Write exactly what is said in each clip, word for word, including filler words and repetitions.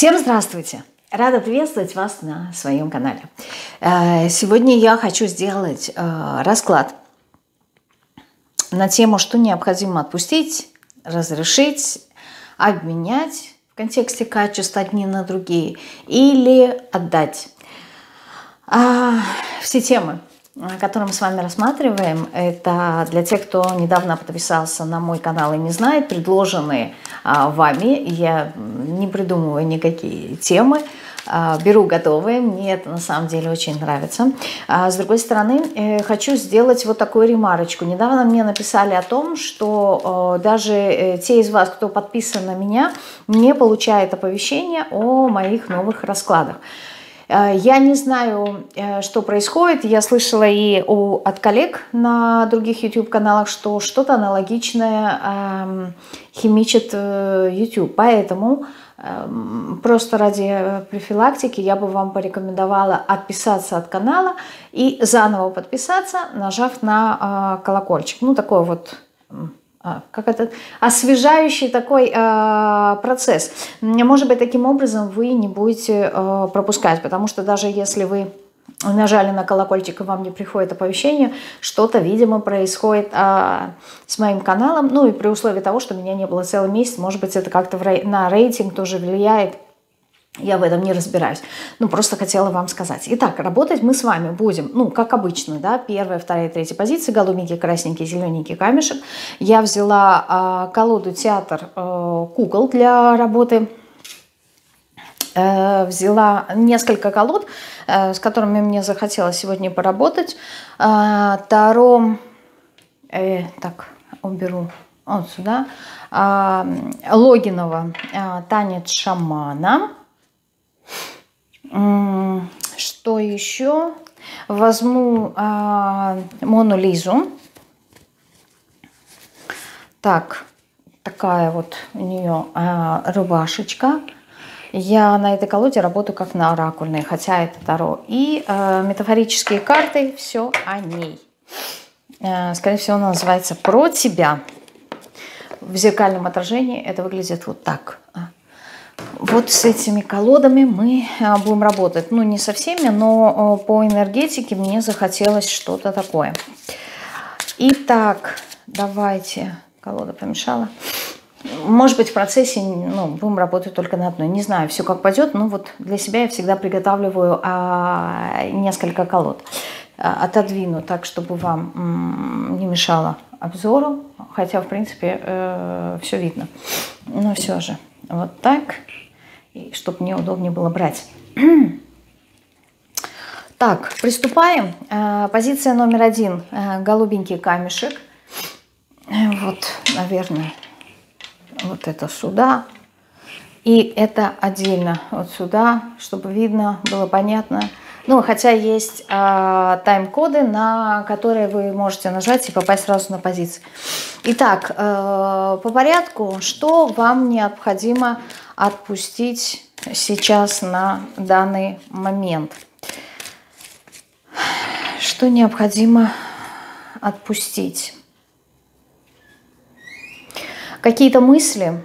Всем здравствуйте! Рада приветствовать вас на своем канале. Сегодня я хочу сделать расклад на тему, что необходимо отпустить, разрешить, обменять в контексте качеств одни на другие или отдать. Все темы, которые мы с вами рассматриваем, это для тех, кто недавно подписался на мой канал и не знает, предложенные а, вами. Я не придумываю никакие темы, а, беру готовые, мне это на самом деле очень нравится. А, с другой стороны, э, хочу сделать вот такую ремарочку. Недавно мне написали о том, что э, даже э, те из вас, кто подписан на меня, не получают оповещения о моих новых раскладах. Я не знаю, что происходит. Я слышала и у, от коллег на других YouTube-каналах, что что-то аналогичное э, химичит э, YouTube. Поэтому э, просто ради профилактики я бы вам порекомендовала отписаться от канала и заново подписаться, нажав на э, колокольчик. Ну, такой вот... как этот освежающий такой э, процесс. Может быть, таким образом вы не будете э, пропускать, потому что даже если вы нажали на колокольчик и вам не приходит оповещение, что-то, видимо, происходит э, с моим каналом, ну и при условии того, что меня не было целый месяц, может быть, это как-то на рейтинг тоже влияет. Я в этом не разбираюсь. Ну, просто хотела вам сказать. Итак, работать мы с вами будем, ну, как обычно, да, первая, вторая, третья позиции, голубенький, красненький, зелененький камешек. Я взяла э, колоду «Театр э, кукол» для работы. Э, взяла несколько колод, э, с которыми мне захотелось сегодня поработать. Э, Таро, э, так, уберу вот сюда, э, Логинова э, «Танец шамана». Что еще? Возьму а, Мону Лизу. Так, такая вот у нее а, рубашечка. Я на этой колоде работаю как на оракульной, хотя это Таро. И а, метафорические карты, все о ней. А, скорее всего, она называется «Про тебя». В зеркальном отражении это выглядит вот так. Вот с этими колодами мы будем работать. Ну, не со всеми, но по энергетике мне захотелось что-то такое. Итак, давайте. Колода помешала. Может быть, в процессе ну, будем работать только на одной. Не знаю, все как пойдет, но вот для себя я всегда приготавливаю а, несколько колод. А, отодвину так, чтобы вам не мешало обзору. Хотя, в принципе, э, все видно. Но все же. Вот так, чтобы мне удобнее было брать. Так, приступаем. Позиция номер один. Голубенький камешек. Вот, наверное, вот это сюда. И это отдельно вот сюда, чтобы видно, было понятно. Ну, хотя есть э, тайм-коды, на которые вы можете нажать и попасть сразу на позицию. Итак, э, по порядку, что вам необходимо отпустить сейчас на данный момент? Что необходимо отпустить? Какие-то мысли?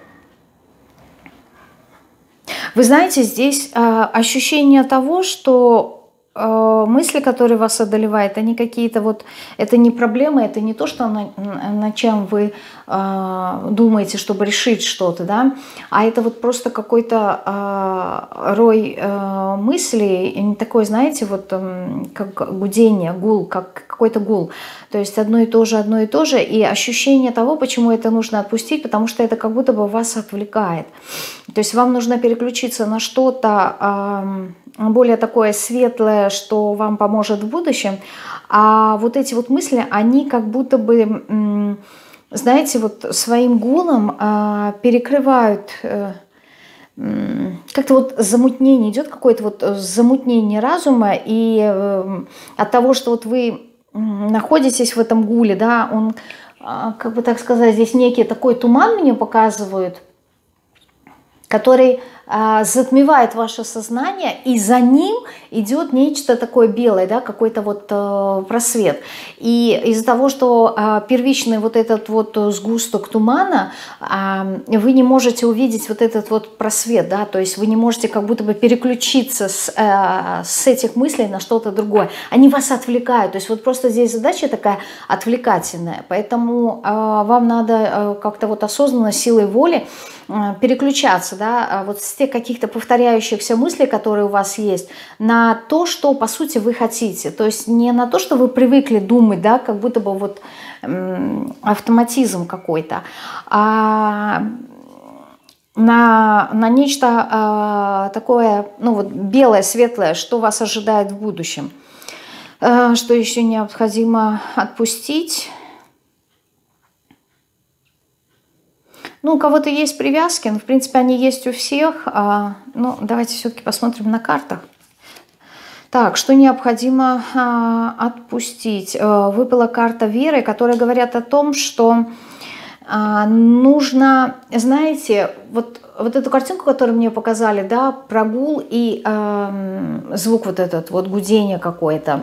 Вы знаете, здесь э, ощущение того, что мысли, которые вас одолевают, они какие-то вот, это не проблемы, это не то, что на, на чем вы э, думаете, чтобы решить что-то, да, а это вот просто какой-то э, рой э, мыслей, такой, знаете, вот э, как гудение, гул, как какой-то гул, то есть одно и то же, одно и то же, и ощущение того, почему это нужно отпустить, потому что это как будто бы вас отвлекает, то есть вам нужно переключиться на что-то э, более такое светлое, что вам поможет в будущем, а вот эти вот мысли, они как будто бы, знаете, вот своим гулом перекрывают, как-то вот замутнение, идет какое-то вот замутнение разума, и от того, что вот вы находитесь в этом гуле, да, он, как бы так сказать, здесь некий такой туман мне показывают, который а, затмевает ваше сознание, и за ним идет нечто такое белое, да, какой-то вот а, просвет. И из-за того, что а, первичный вот этот вот сгусток тумана, а, вы не можете увидеть вот этот вот просвет, да, то есть вы не можете как будто бы переключиться с, а, с этих мыслей на что-то другое. Они вас отвлекают, то есть вот просто здесь задача такая отвлекательная, поэтому а, вам надо а, как-то вот осознанно, силой воли а, переключаться, да, а, вот с тех каких-то повторяющихся мыслей, которые у вас есть, на то, что по сути вы хотите. То есть не на то, что вы привыкли думать, да, как будто бы вот м, автоматизм какой-то, а на, на нечто а, такое, ну вот белое, светлое, что вас ожидает в будущем. А, что еще необходимо отпустить? Ну, у кого-то есть привязки, но, в принципе, они есть у всех. А, ну, давайте все-таки посмотрим на картах. Так, что необходимо а, отпустить? А, выпала карта веры, которая говорит о том, что а, нужно, знаете, вот, вот эту картинку, которую мне показали, да, прогул и э, звук вот этот, вот гудение какое-то,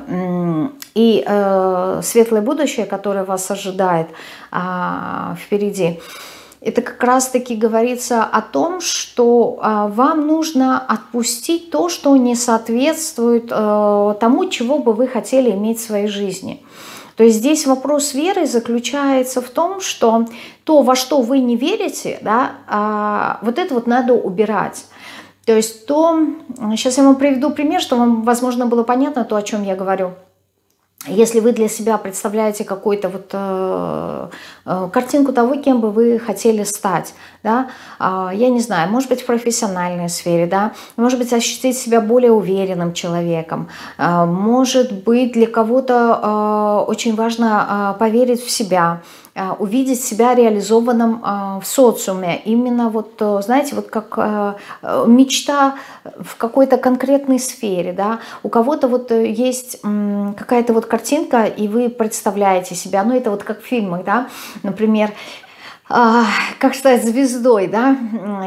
и э, светлое будущее, которое вас ожидает э, впереди. Это как раз-таки говорится о том, что а, вам нужно отпустить то, что не соответствует а, тому, чего бы вы хотели иметь в своей жизни. То есть здесь вопрос веры заключается в том, что то, во что вы не верите, да, а, вот это вот надо убирать. То есть то, сейчас я вам приведу пример, чтобы вам, возможно, было понятно то, о чем я говорю. Если вы для себя представляете какую-то вот э, э, картинку того, кем бы вы хотели стать, да, э, я не знаю, может быть, в профессиональной сфере, да, может быть, ощутить себя более уверенным человеком, э, может быть, для кого-то э, очень важно э, поверить в себя, э, увидеть себя реализованным э, в социуме, именно вот, э, знаете, вот как э, мечта в какой-то конкретной сфере, да, у кого-то вот есть э, какая-то вот картинка, и вы представляете себя, ну это вот как в фильмах, да, например, э, как стать звездой, да,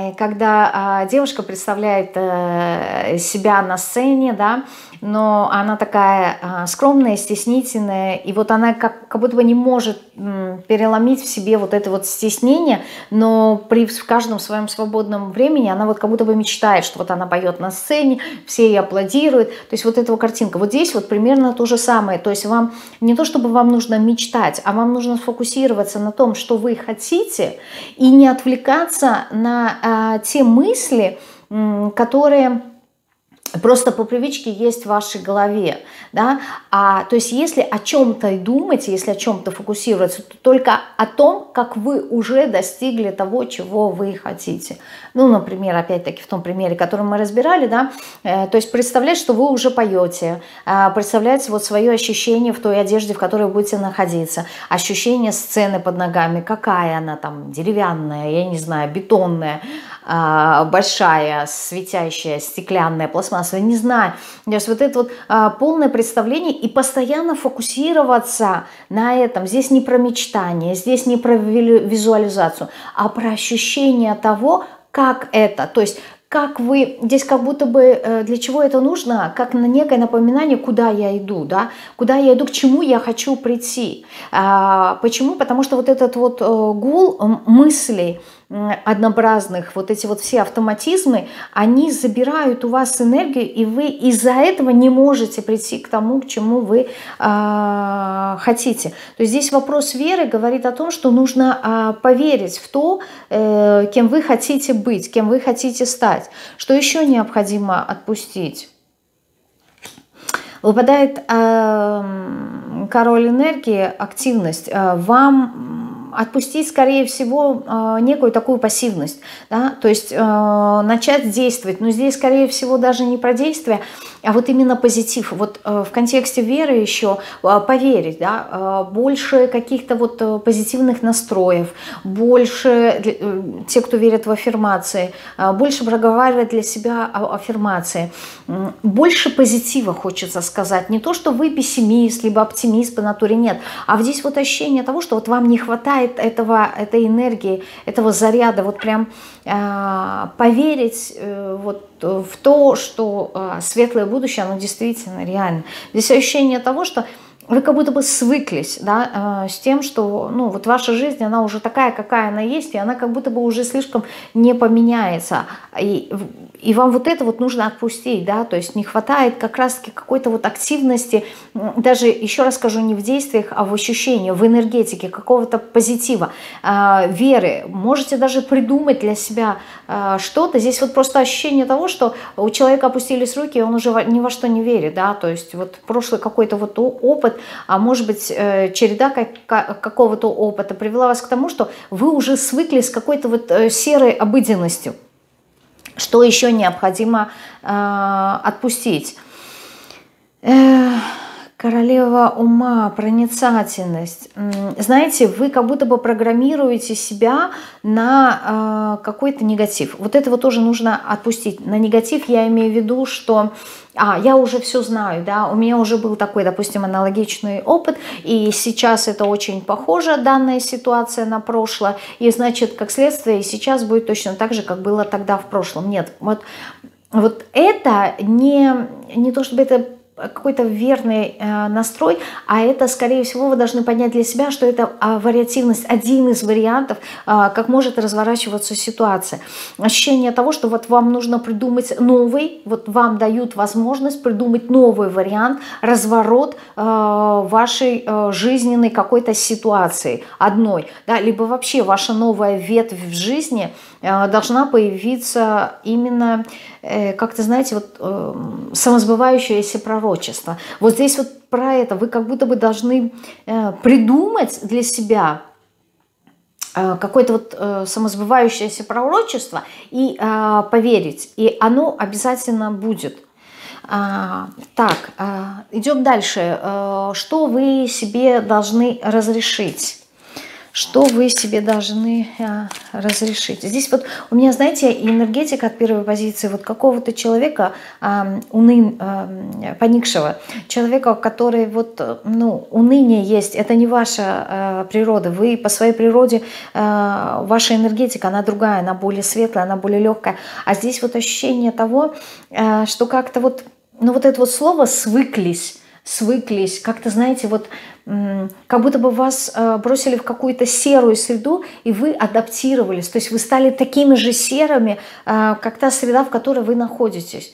когда э, девушка представляет э, себя на сцене, да, но она такая э, скромная, стеснительная, и вот она как, как будто бы не может м, переломить в себе вот это вот стеснение, но при в каждом своем свободном времени она вот как будто бы мечтает, что вот она поет на сцене, все ей аплодируют, то есть вот эта вот картинка. Вот здесь вот примерно то же самое, то есть вам не то, чтобы вам нужно мечтать, а вам нужно сфокусироваться на том, что вы хотите, и не отвлекаться на э, те мысли, м, которые просто по привычке есть в вашей голове, да, а, то есть если о чем-то думать, если о чем-то фокусироваться, то только о том, как вы уже достигли того, чего вы хотите. Ну, например, опять-таки в том примере, который мы разбирали, да, э, то есть представлять, что вы уже поете, э, представлять вот свое ощущение в той одежде, в которой вы будете находиться, ощущение сцены под ногами, какая она там, деревянная, я не знаю, бетонная, э, большая, светящая, стеклянная, пластмассовая, не знаю. То есть вот это вот а, полное представление и постоянно фокусироваться на этом. Здесь не про мечтание, здесь не про визуализацию, а про ощущение того, как это. То есть как вы, здесь как будто бы для чего это нужно, как на некое напоминание, куда я иду, да, куда я иду, к чему я хочу прийти. А, почему? Потому что вот этот вот гул мыслей однообразных, вот эти вот все автоматизмы, они забирают у вас энергию, и вы из-за этого не можете прийти к тому, к чему вы э, хотите. То есть здесь вопрос веры говорит о том, что нужно э, поверить в то, э, кем вы хотите быть, кем вы хотите стать. Что еще необходимо отпустить? Выпадает э, король энергии, активность. Э, вам отпустить, скорее всего, э, некую такую пассивность, да? То есть э, начать действовать. Но здесь, скорее всего, даже не про действие, а вот именно позитив. Вот э, в контексте веры еще э, поверить, да, э, больше каких-то вот э, позитивных настроев, больше, э, те, кто верит в аффирмации, э, больше проговаривать для себя аффирмации, э, больше позитива, хочется сказать. Не то, что вы пессимист, либо оптимист по натуре, нет, а здесь вот ощущение того, что вот вам не хватает этого, этой энергии, этого заряда, вот прям э, поверить э, вот в то, что э, светлое будущее, оно действительно реально. Здесь ощущение того, что вы как будто бы свыклись, да, э, с тем, что, ну, вот ваша жизнь, она уже такая, какая она есть, и она как будто бы уже слишком не поменяется. И, и вам вот это вот нужно отпустить, да, то есть не хватает как раз-таки какой-то вот активности, даже, еще раз скажу, не в действиях, а в ощущении, в энергетике, какого-то позитива, э, веры. Можете даже придумать для себя э, что-то. Здесь вот просто ощущение того, что у человека опустились руки, и он уже ни во что не верит, да, то есть вот прошлый какой-то вот опыт, а может быть череда какого-то опыта привела вас к тому, что вы уже свыклись с какой-то вот серой обыденностью, что еще необходимо э, отпустить. Э, королева ума, проницательность. Знаете, вы как будто бы программируете себя на э, какой-то негатив. Вот этого тоже нужно отпустить. На негатив я имею в виду, что а, я уже все знаю, да, у меня уже был такой, допустим, аналогичный опыт, и сейчас это очень похоже, данная ситуация, на прошлое, и значит, как следствие, и сейчас будет точно так же, как было тогда в прошлом. Нет, вот, вот это не, не то, чтобы это какой-то верный э, настрой, а это, скорее всего, вы должны понять для себя, что это э, вариативность, один из вариантов, э, как может разворачиваться ситуация. Ощущение того, что вот вам нужно придумать новый, вот вам дают возможность придумать новый вариант, разворот э, вашей э, жизненной какой-то ситуации одной, да, либо вообще ваша новая ветвь в жизни э, должна появиться именно, э, как-то, знаете, вот э, самосбывающееся пророчество. Вот здесь вот про это вы как будто бы должны э, придумать для себя э, какое-то вот э, самосбывающееся пророчество и э, поверить, и оно обязательно будет. А, так, а, идем дальше. А, что вы себе должны разрешить? Что вы себе должны а, разрешить? Здесь вот у меня, знаете, энергетика от первой позиции вот какого-то человека а, унын, а, поникшего, человека, который вот, ну, уныние есть, это не ваша а, природа, вы по своей природе, а, ваша энергетика, она другая, она более светлая, она более легкая, а здесь вот ощущение того, а, что как-то вот, ну вот это вот слово «свыклись», свыклись, как-то, знаете, вот как будто бы вас бросили в какую-то серую среду, и вы адаптировались, то есть вы стали такими же серыми, как та среда, в которой вы находитесь.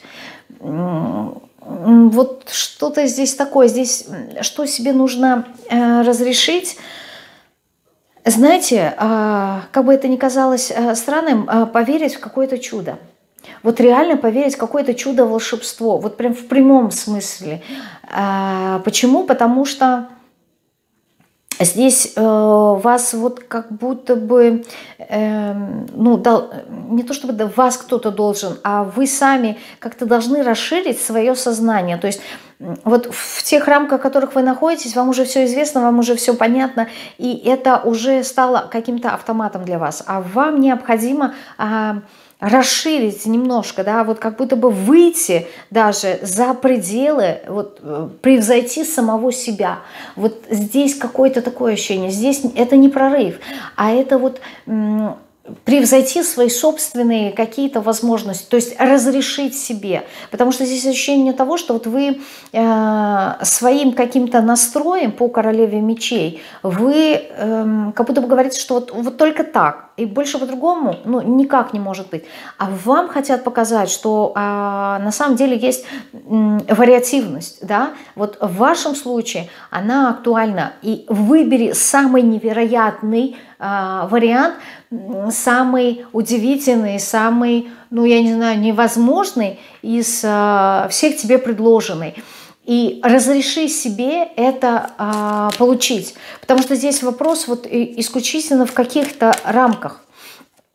Вот что-то здесь такое, здесь что себе нужно разрешить. Знаете, как бы это ни казалось странным, поверить в какое-то чудо. Вот реально поверить в какое-то чудо-волшебство, вот прям в прямом смысле. Почему? Потому что здесь э, вас вот как будто бы, э, ну, дал, не то чтобы вас кто-то должен, а вы сами как-то должны расширить свое сознание. То есть вот в тех рамках, в которых вы находитесь, вам уже все известно, вам уже все понятно, и это уже стало каким-то автоматом для вас. А вам необходимо э, расширить немножко, да, вот как будто бы выйти даже за пределы, вот, превзойти самого себя. Вот здесь какое-то такое ощущение, здесь это не прорыв, а это вот превзойти свои собственные какие-то возможности, то есть разрешить себе, потому что здесь ощущение того, что вот вы э, своим каким-то настроем по королеве мечей, вы э, как будто бы говорите, что вот, вот только так, и больше по-другому, ну, никак не может быть. А вам хотят показать, что э, на самом деле есть э, вариативность, да, вот в вашем случае она актуальна, и выбери самый невероятный э, вариант, самый удивительный, самый, ну, я не знаю, невозможный из э, всех тебе предложенный. И разреши себе это э, получить. Потому что здесь вопрос вот исключительно в каких-то рамках.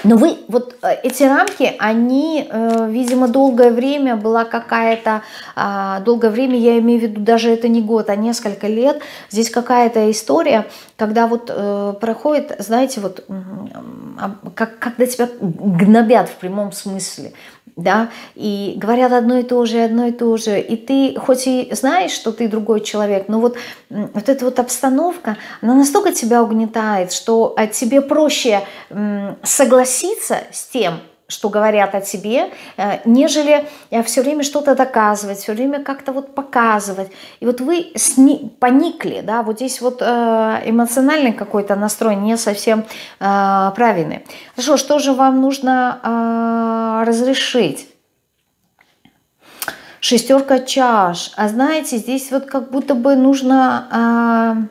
Но вы, вот эти рамки, они, видимо, долгое время была какая-то, долгое время, я имею в виду, даже это не год, а несколько лет, здесь какая-то история, когда вот проходит, знаете, вот, как, когда тебя гнобят в прямом смысле, да, и говорят одно и то же, одно и то же, и ты хоть и знаешь, что ты другой человек, но вот, вот эта вот обстановка, она настолько тебя угнетает, что тебе проще согласиться с тем, что говорят о тебе, нежели все время что-то доказывать, все время как-то вот показывать. И вот вы сни- поникли, да, вот здесь вот эмоциональный какой-то настрой не совсем правильный. Хорошо, что же вам нужно разрешить? Шестерка чаш. А знаете, здесь вот как будто бы нужно...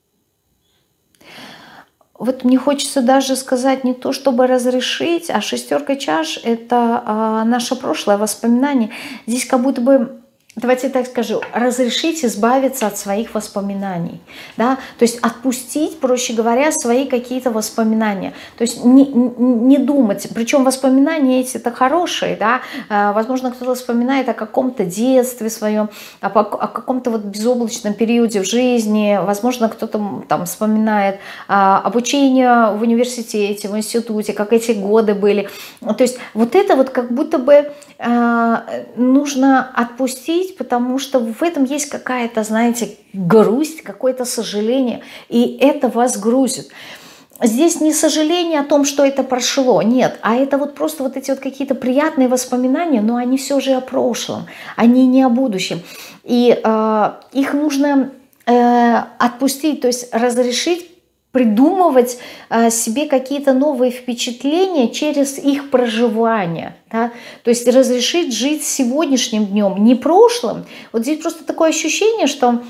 Вот мне хочется даже сказать не то, чтобы разрешить, а шестерка чаш – это а, наше прошлое, воспоминание. Здесь как будто бы, давайте так скажу, разрешить избавиться от своих воспоминаний. Да? То есть отпустить, проще говоря, свои какие-то воспоминания. То есть не, не думать. Причем воспоминания эти это хорошие. Да? Возможно, кто-то вспоминает о каком-то детстве своем, о, о каком-то вот безоблачном периоде в жизни. Возможно, кто-то там вспоминает а, обучение в университете, в институте, как эти годы были. То есть вот это вот как будто бы а, нужно отпустить, потому что в этом есть какая-то, знаете, грусть, какое-то сожаление, и это вас грузит. Здесь не сожаление о том, что это прошло, нет, а это вот просто вот эти вот какие-то приятные воспоминания, но они все же о прошлом, они не о будущем. И э, их нужно э, отпустить, то есть разрешить придумывать э, себе какие-то новые впечатления через их проживание. Да? То есть разрешить жить сегодняшним днем, не прошлым. Вот здесь просто такое ощущение, что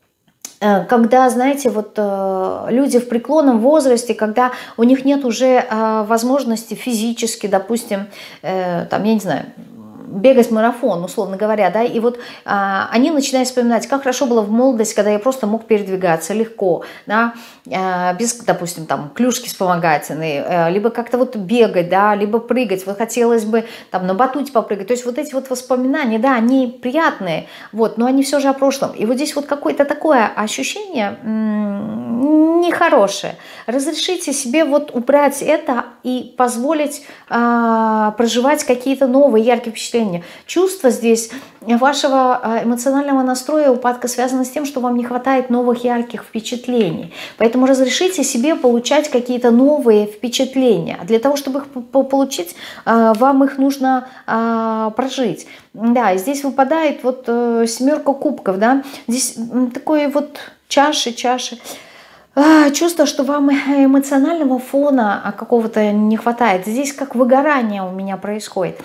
э, когда, знаете, вот э, люди в преклонном возрасте, когда у них нет уже э, возможности физически, допустим, э, там, я не знаю, бегать марафон, условно говоря, да, и вот а, они начинают вспоминать, как хорошо было в молодости, когда я просто мог передвигаться легко, да, а, без, допустим, там, клюшки вспомогательные, а, либо как-то вот бегать, да, либо прыгать, вот хотелось бы там на батуте попрыгать, то есть вот эти вот воспоминания, да, они приятные, вот, но они все же о прошлом, и вот здесь вот какое-то такое ощущение м-м, нехорошее. Разрешите себе вот убрать это и позволить а, проживать какие-то новые яркие впечатления. Чувство здесь вашего эмоционального настроя, упадка связано с тем, что вам не хватает новых ярких впечатлений. Поэтому разрешите себе получать какие-то новые впечатления. Для того, чтобы их получить, вам их нужно прожить. Да, и здесь выпадает вот семерка кубков, да, здесь такое вот чаши, чаши. Чувство, что вам эмоционального фона какого-то не хватает. Здесь как выгорание у меня происходит.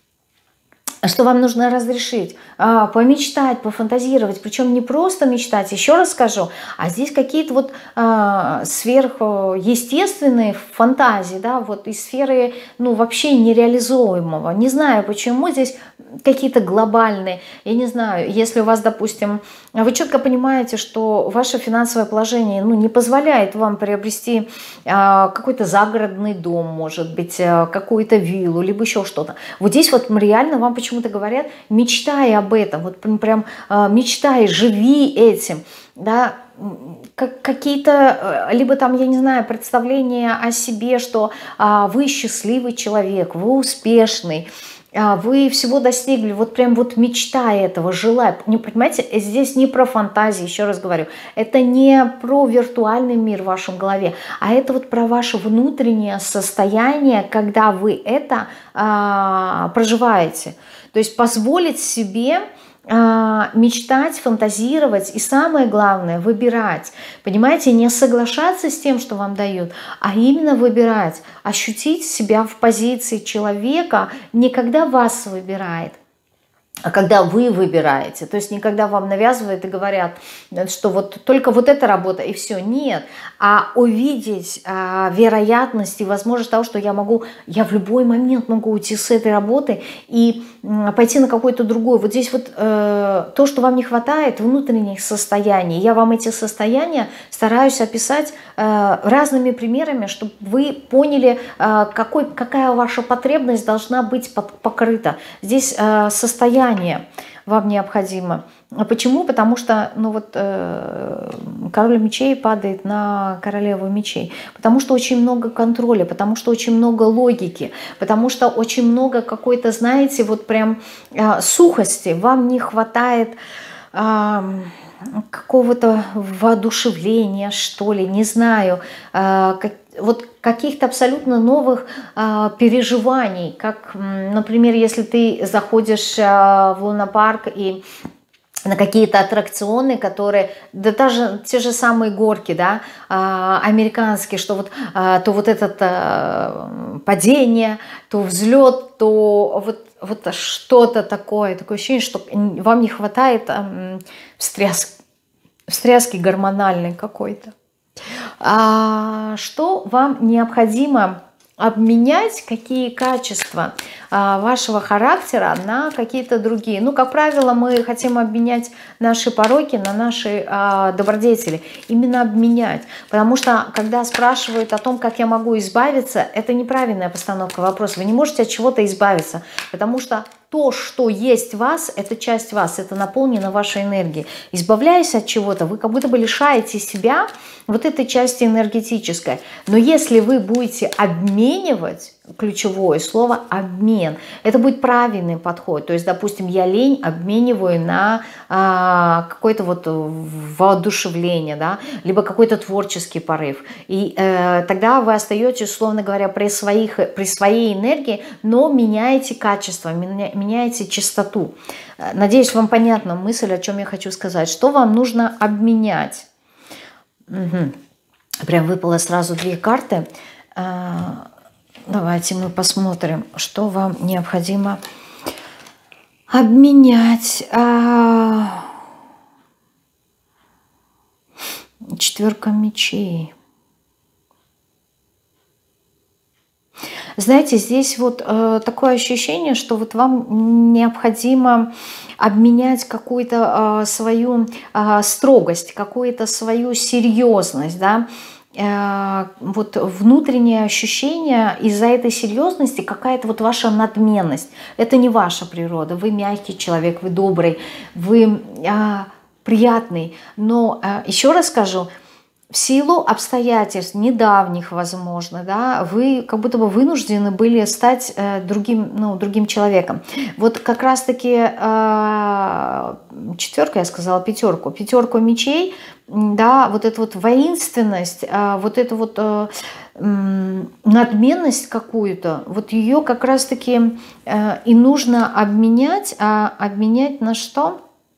Что вам нужно разрешить? А, помечтать, пофантазировать. Причем не просто мечтать, еще раз скажу, а здесь какие-то вот а, сверхъестественные фантазии, да, вот из сферы, ну, вообще нереализуемого. Не знаю, почему здесь какие-то глобальные. Я не знаю, если у вас, допустим, вы четко понимаете, что ваше финансовое положение, ну, не позволяет вам приобрести а, какой-то загородный дом, может быть, а, какую-то виллу, либо еще что-то. Вот здесь вот реально вам почему почему-то говорят, мечтай об этом, вот прям э, мечтай, живи этим, да, как, какие-то, либо там, я не знаю, представления о себе, что э, вы счастливый человек, вы успешный, э, вы всего достигли, вот прям вот мечтай этого, желай, не, понимаете, здесь не про фантазии, еще раз говорю, это не про виртуальный мир в вашем голове, а это вот про ваше внутреннее состояние, когда вы это э, проживаете. То есть позволить себе э, мечтать, фантазировать и самое главное выбирать. Понимаете, не соглашаться с тем, что вам дают, а именно выбирать, ощутить себя в позиции человека, не когда вас выбирает, а когда вы выбираете, то есть не когда вам навязывают и говорят, что вот только вот эта работа и все, нет, а увидеть а, вероятность и возможность того, что я могу, я в любой момент могу уйти с этой работы и м, пойти на какой-то другой. Вот здесь вот э, то, что вам не хватает внутренних состояний, я вам эти состояния стараюсь описать э, разными примерами, чтобы вы поняли, э, какой, какая ваша потребность должна быть под, покрыта. Здесь э, состояние вам необходимо. Почему? Потому что ну вот, э, король мечей падает на королеву мечей. Потому что очень много контроля, потому что очень много логики, потому что очень много какой-то, знаете, вот прям э, сухости. Вам не хватает э, какого-то воодушевления, что ли, не знаю, э, как, вот каких-то абсолютно новых э, переживаний, как, например, если ты заходишь э, в лунопарк и на какие-то аттракционы, которые, да даже те же самые горки, да, э, американские, что вот э, то вот это э, падение, то взлет, то вот, вот что-то такое, такое ощущение, что вам не хватает э, встряски, встряски гормональной какой-то. А что вам необходимо обменять, какие качества а, вашего характера на какие-то другие? Ну, как правило, мы хотим обменять наши пороки на наши а, добродетели. Именно обменять. Потому что, когда спрашивают о том, как я могу избавиться, это неправильная постановка вопроса. Вы не можете от чего-то избавиться, потому что то, что есть в вас, это часть вас, это наполнено вашей энергией. Избавляясь от чего-то, вы как будто бы лишаете себя вот этой части энергетической. Но если вы будете обменивать, ключевое слово обмен, это будет правильный подход. То есть, допустим, я лень обмениваю на а, какое-то вот воодушевление, да, либо какой-то творческий порыв. И э, тогда вы остаетесь, условно говоря, при, своих, при своей энергии, но меняете качество, меняете чистоту. Надеюсь, вам понятна мысль, о чем я хочу сказать. Что вам нужно обменять? Угу. Прям выпало сразу две карты. Давайте мы посмотрим, что вам необходимо обменять. Четверка мечей. Знаете, здесь вот э, такое ощущение, что вот вам необходимо обменять какую-то э, свою э, строгость, какую-то свою серьезность, да, э, вот внутреннее ощущение из-за этой серьезности, какая-то вот ваша надменность. Это не ваша природа, вы мягкий человек, вы добрый, вы э, приятный, но э, еще раз скажу, в силу обстоятельств, недавних, возможно, да, вы как будто бы вынуждены были стать э, другим, ну, другим человеком. Вот как раз-таки э, четверка, я сказала, пятерку, пятерку мечей, да, вот эта вот воинственность, э, вот эту вот э, э, надменность какую-то, вот ее как раз-таки э, и нужно обменять, а обменять на что?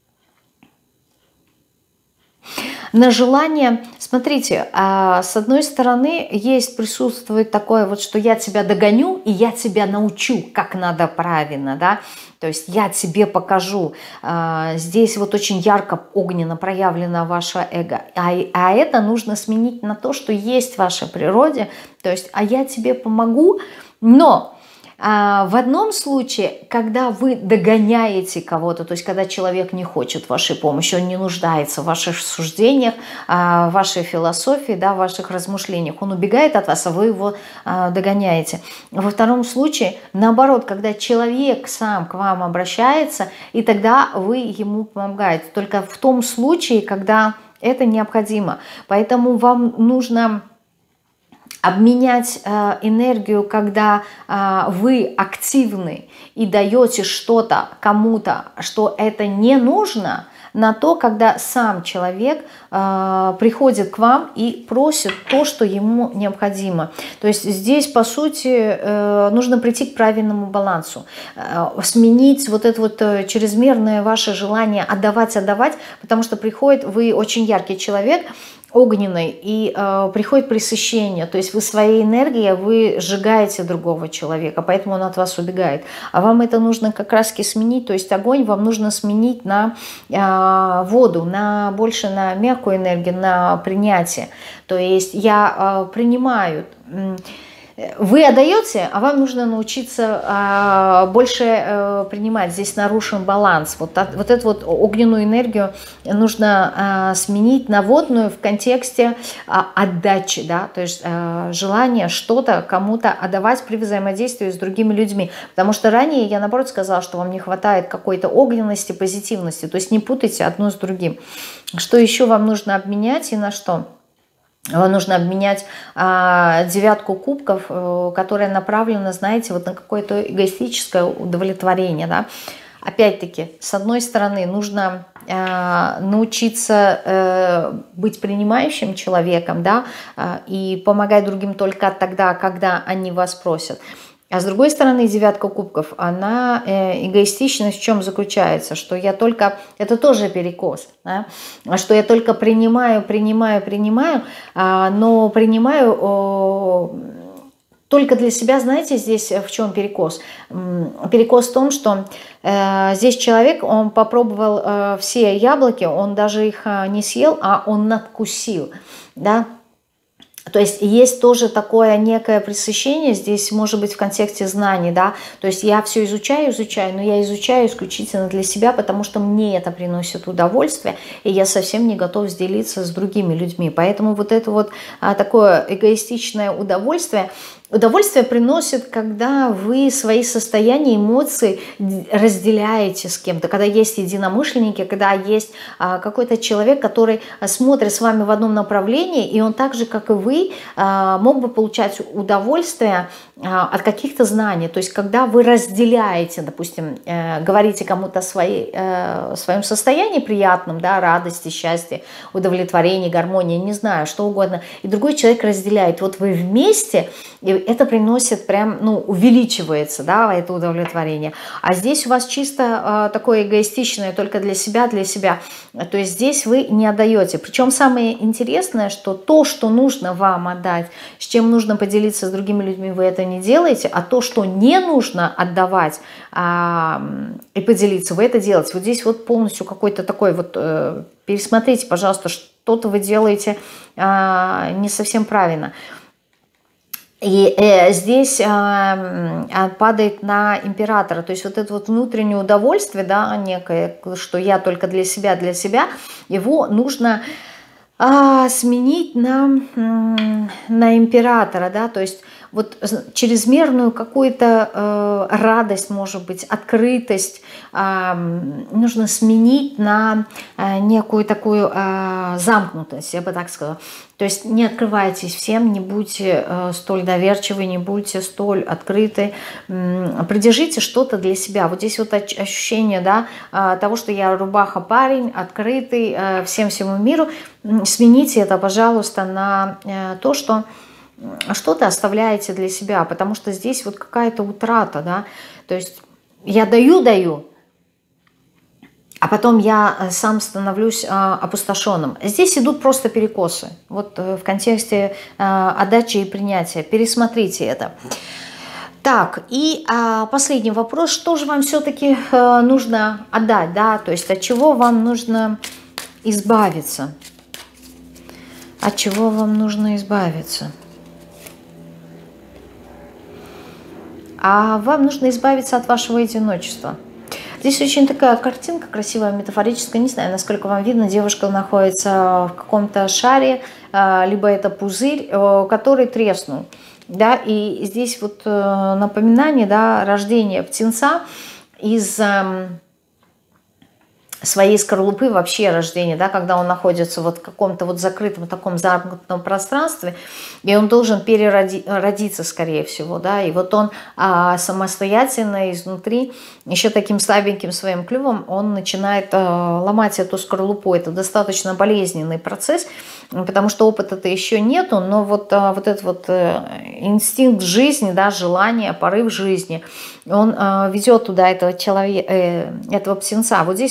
На желание, смотрите, с одной стороны есть, присутствует такое вот, что я тебя догоню и я тебя научу, как надо правильно, да, то есть я тебе покажу. Здесь вот очень ярко, огненно проявлено ваше эго, а, а это нужно сменить на то, что есть в вашей природе, то есть, а я тебе помогу, но... В одном случае, когда вы догоняете кого-то, то есть когда человек не хочет вашей помощи, он не нуждается в ваших суждениях, в вашей философии, да, в ваших размышлениях, он убегает от вас, а вы его догоняете. Во втором случае, наоборот, когда человек сам к вам обращается, и тогда вы ему помогаете. Только в том случае, когда это необходимо. Поэтому вам нужно... обменять э, энергию, когда э, вы активны и даете что-то кому-то, что это не нужно, на то, когда сам человек э, приходит к вам и просит то, что ему необходимо. То есть здесь, по сути, э, нужно прийти к правильному балансу, э, сменить вот это вот э, чрезмерное ваше желание отдавать, отдавать, потому что приходит, вы очень яркий человек, огненной, и э, приходит пресыщение, то есть вы своей энергией, вы сжигаете другого человека, поэтому он от вас убегает. А вам это нужно как раз-таки сменить, то есть огонь вам нужно сменить на э, воду, на больше на мягкую энергию, на принятие. То есть я э, принимаю. Вы отдаете, а вам нужно научиться а, больше а, принимать. Здесь нарушен баланс. Вот, вот эту вот огненную энергию нужно а, сменить на водную в контексте а, отдачи, да, то есть а, желание что-то кому-то отдавать при взаимодействии с другими людьми. Потому что ранее я, наоборот, сказала, что вам не хватает какой-то огненности, позитивности. То есть не путайте одно с другим. Что еще вам нужно обменять и на что? Вам нужно обменять а, девятку кубков, а, которая направлена, знаете, вот на какое-то эгоистическое удовлетворение. Да? Опять-таки, с одной стороны, нужно а, научиться а, быть принимающим человеком, да, а, и помогать другим только тогда, когда они вас просят. А с другой стороны, девятка кубков, она э, эгоистичность в чем заключается? Что я только, это тоже перекос, да? Что я только принимаю, принимаю, принимаю, а, но принимаю о, только для себя. Знаете, здесь в чем перекос? Перекос в том, что э, здесь человек, он попробовал э, все яблоки, он даже их э, не съел, а он надкусил, да? То есть есть тоже такое некое пресыщение здесь, может быть, в контексте знаний, да, то есть я все изучаю, изучаю, но я изучаю исключительно для себя, потому что мне это приносит удовольствие, и я совсем не готов делиться с другими людьми, поэтому вот это вот а, такое эгоистичное удовольствие, удовольствие приносит, когда вы свои состояния, эмоции разделяете с кем-то, когда есть единомышленники, когда есть а, какой-то человек, который смотрит с вами в одном направлении, и он так же, как и вы, а, мог бы получать удовольствие а, от каких-то знаний. То есть, когда вы разделяете, допустим, э, говорите кому-то о своей, э, своем состоянии приятном, да, радости, счастье, удовлетворении, гармонии, не знаю, что угодно, и другой человек разделяет, вот вы вместе, и это приносит прям, ну, увеличивается, да, это удовлетворение. А здесь у вас чисто э, такое эгоистичное, только для себя, для себя. То есть здесь вы не отдаете. Причем самое интересное, что то, что нужно вам отдать, с чем нужно поделиться с другими людьми, вы это не делаете, а то, что не нужно отдавать э, и поделиться, вы это делаете. Вот здесь вот полностью какой-то такой вот, э, пересмотрите, пожалуйста, что-то вы делаете э, не совсем правильно. И э, здесь э, падает на императора, то есть вот это вот внутреннее удовольствие, да, некое, что я только для себя, для себя, его нужно э, сменить на, э, на императора, да, то есть вот чрезмерную какую-то э, радость, может быть, открытость э, нужно сменить на э, некую такую э, замкнутость, я бы так сказала. То есть не открывайтесь всем, не будьте э, столь доверчивы, не будьте столь открыты, э, придержите что-то для себя. Вот здесь вот ощущение, да, э, того, что я рубаха-парень, открытый э, всем всему миру, смените это, пожалуйста, на э, то, что что-то оставляете для себя, потому что здесь вот какая-то утрата, да, то есть я даю, даю, а потом я сам становлюсь а, опустошенным. Здесь идут просто перекосы, вот в контексте а, отдачи и принятия, пересмотрите это. Так, и а, последний вопрос, что же вам все-таки а, нужно отдать, да, то есть от чего вам нужно избавиться, от чего вам нужно избавиться? А вам нужно избавиться от вашего одиночества. Здесь очень такая картинка красивая, метафорическая. Не знаю, насколько вам видно, девушка находится в каком-то шаре, либо это пузырь, который треснул. Да? И здесь вот напоминание, да, рождения птенца из своей скорлупы, вообще рождение, да, когда он находится вот в каком-то вот закрытом таком замкнутом пространстве, и он должен переродиться, скорее всего, да, и вот он а, самостоятельно изнутри, еще таким слабеньким своим клювом, он начинает а, ломать эту скорлупу. Это достаточно болезненный процесс, потому что опыта-то еще нету, но вот, а, вот этот вот а, инстинкт жизни, да, желание, порыв жизни, он а, ведет туда этого человека, э, этого птенца. Вот здесь вот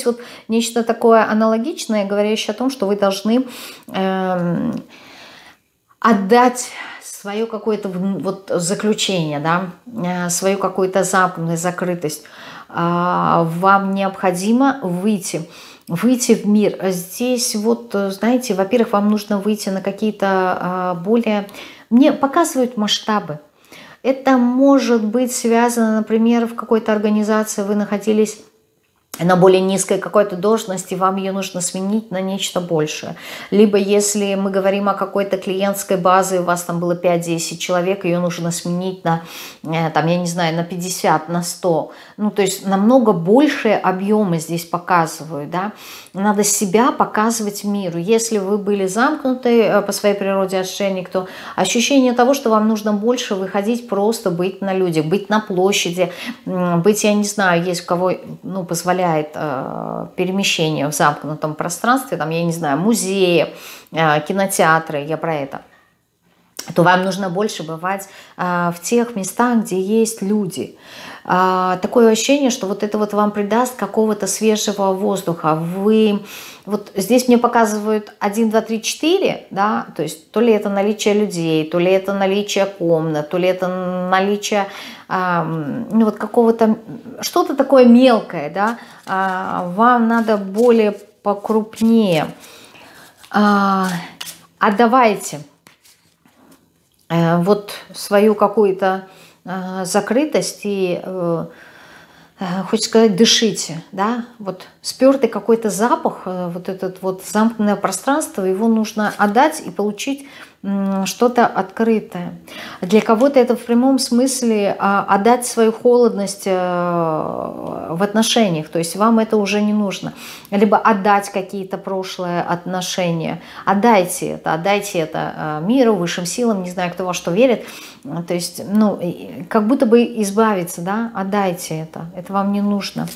нечто такое аналогичное, говорящее о том, что вы должны э, отдать свое какое-то вот заключение, да, свою какую-то замкнутость, закрытость. Вам необходимо выйти, выйти в мир. Здесь вот, знаете, во-первых, вам нужно выйти на какие-то более... Мне показывают масштабы. Это может быть связано, например, в какой-то организации вы находились на более низкой какой-то должности, вам ее нужно сменить на нечто большее. Либо если мы говорим о какой-то клиентской базе, у вас там было пять-десять человек, ее нужно сменить на, там, я не знаю, на пятьдесят, на сто. Ну, то есть намного большие объемы здесь показывают, да. Надо себя показывать миру. Если вы были замкнуты по своей природе отшельник, то ощущение того, что вам нужно больше выходить, просто быть на людях, быть на площади, быть, я не знаю, есть у кого, ну, позволяет перемещение в замкнутом пространстве, там, я не знаю, музеи, кинотеатры, я про это, то вам нужно больше бывать в тех местах, где есть люди. Такое ощущение, что вот это вот вам придаст какого-то свежего воздуха. Вы, вот здесь мне показывают один, два, три, четыре, да, то есть то ли это наличие людей, то ли это наличие комнат, то ли это наличие ну, вот какого-то, что-то такое мелкое, да, вам надо более покрупнее. Отдавайте вот свою какую-то закрытость и, хочется сказать, дышите, да, вот спертый какой-то запах, вот этот вот замкнутое пространство, его нужно отдать и получить что-то открытое. Для кого-то это в прямом смысле отдать свою холодность в отношениях, то есть вам это уже не нужно. Либо отдать какие-то прошлые отношения. Отдайте это, отдайте это миру, высшим силам, не знаю, кто во что верит. То есть, ну, как будто бы избавиться, да, отдайте это, это вам не нужно.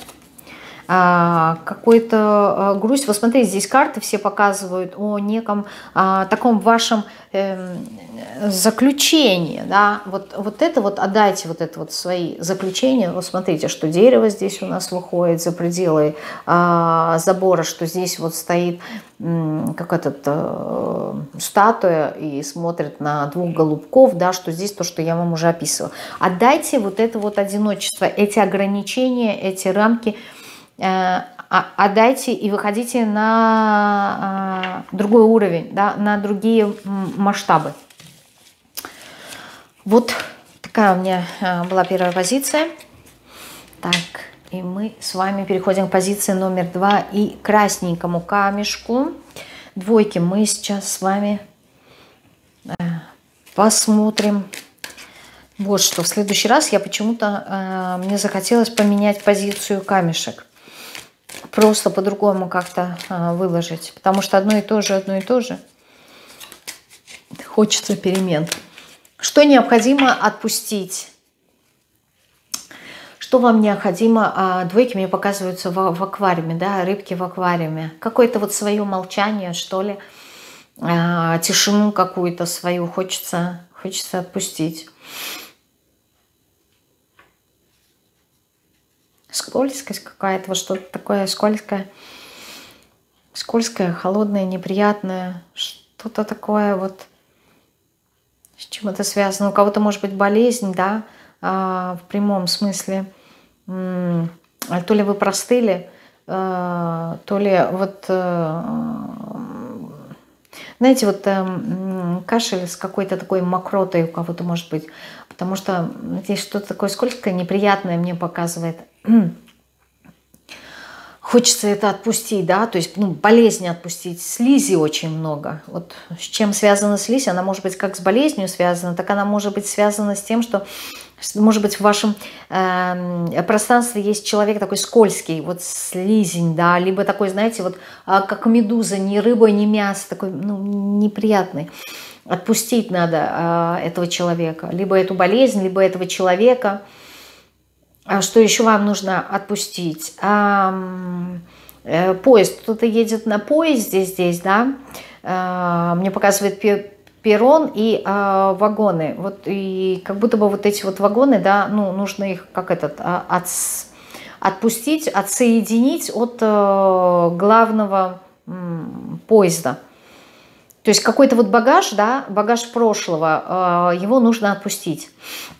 Какой-то грусть. Вот смотрите, здесь карты все показывают о неком а, таком вашем э, заключении, да, вот, вот это вот отдайте, вот это вот свои заключения. Вот смотрите, что дерево здесь у нас выходит за пределы а, забора, что здесь вот стоит как этот э, статуя и смотрит на двух голубков, да, что здесь то, что я вам уже описывала. Отдайте вот это вот одиночество, эти ограничения, эти рамки, отдайте и выходите на другой уровень, да, на другие масштабы. Вот такая у меня была первая позиция. Так, и мы с вами переходим к позиции номер два и красненькому камешку. Двойки мы сейчас с вами посмотрим. Вот что, в следующий раз я почему-то, мне захотелось поменять позицию камешек. Просто по-другому как-то а, выложить. Потому что одно и то же, одно и то же. Хочется перемен. Что необходимо отпустить? Что вам необходимо? А, двойки мне показываются в, в аквариуме, да, рыбки в аквариуме. Какое-то вот свое молчание, что ли. А, тишину какую-то свою хочется, хочется отпустить. Скользкость какая-то, вот что-то такое скользкое, скользкое, холодное, неприятное, что-то такое вот, с чем это связано. У кого-то может быть болезнь, да, в прямом смысле, то ли вы простыли, то ли вот, знаете, вот кашель с какой-то такой мокротой у кого-то может быть, потому что здесь что-то такое скользкое, неприятное мне показывает. Хочется это отпустить, да, то есть, ну, болезни отпустить, слизи очень много. Вот с чем связана слизь, она может быть как с болезнью связана, так она может быть связана с тем, что, может быть, в вашем э, пространстве есть человек такой скользкий, вот слизень, да, либо такой, знаете, вот как медуза, ни рыба, ни мясо, такой, ну, неприятный. Отпустить надо э, этого человека, либо эту болезнь, либо этого человека. Что еще вам нужно отпустить? А, э, поезд. Кто-то едет на поезде здесь, да? А, мне показывает перрон и а, вагоны. Вот и как будто бы вот эти вот вагоны, да, ну, нужно их как этот от, отпустить, отсоединить от э, главного м, поезда. То есть какой-то вот багаж, да, багаж прошлого, э, его нужно отпустить.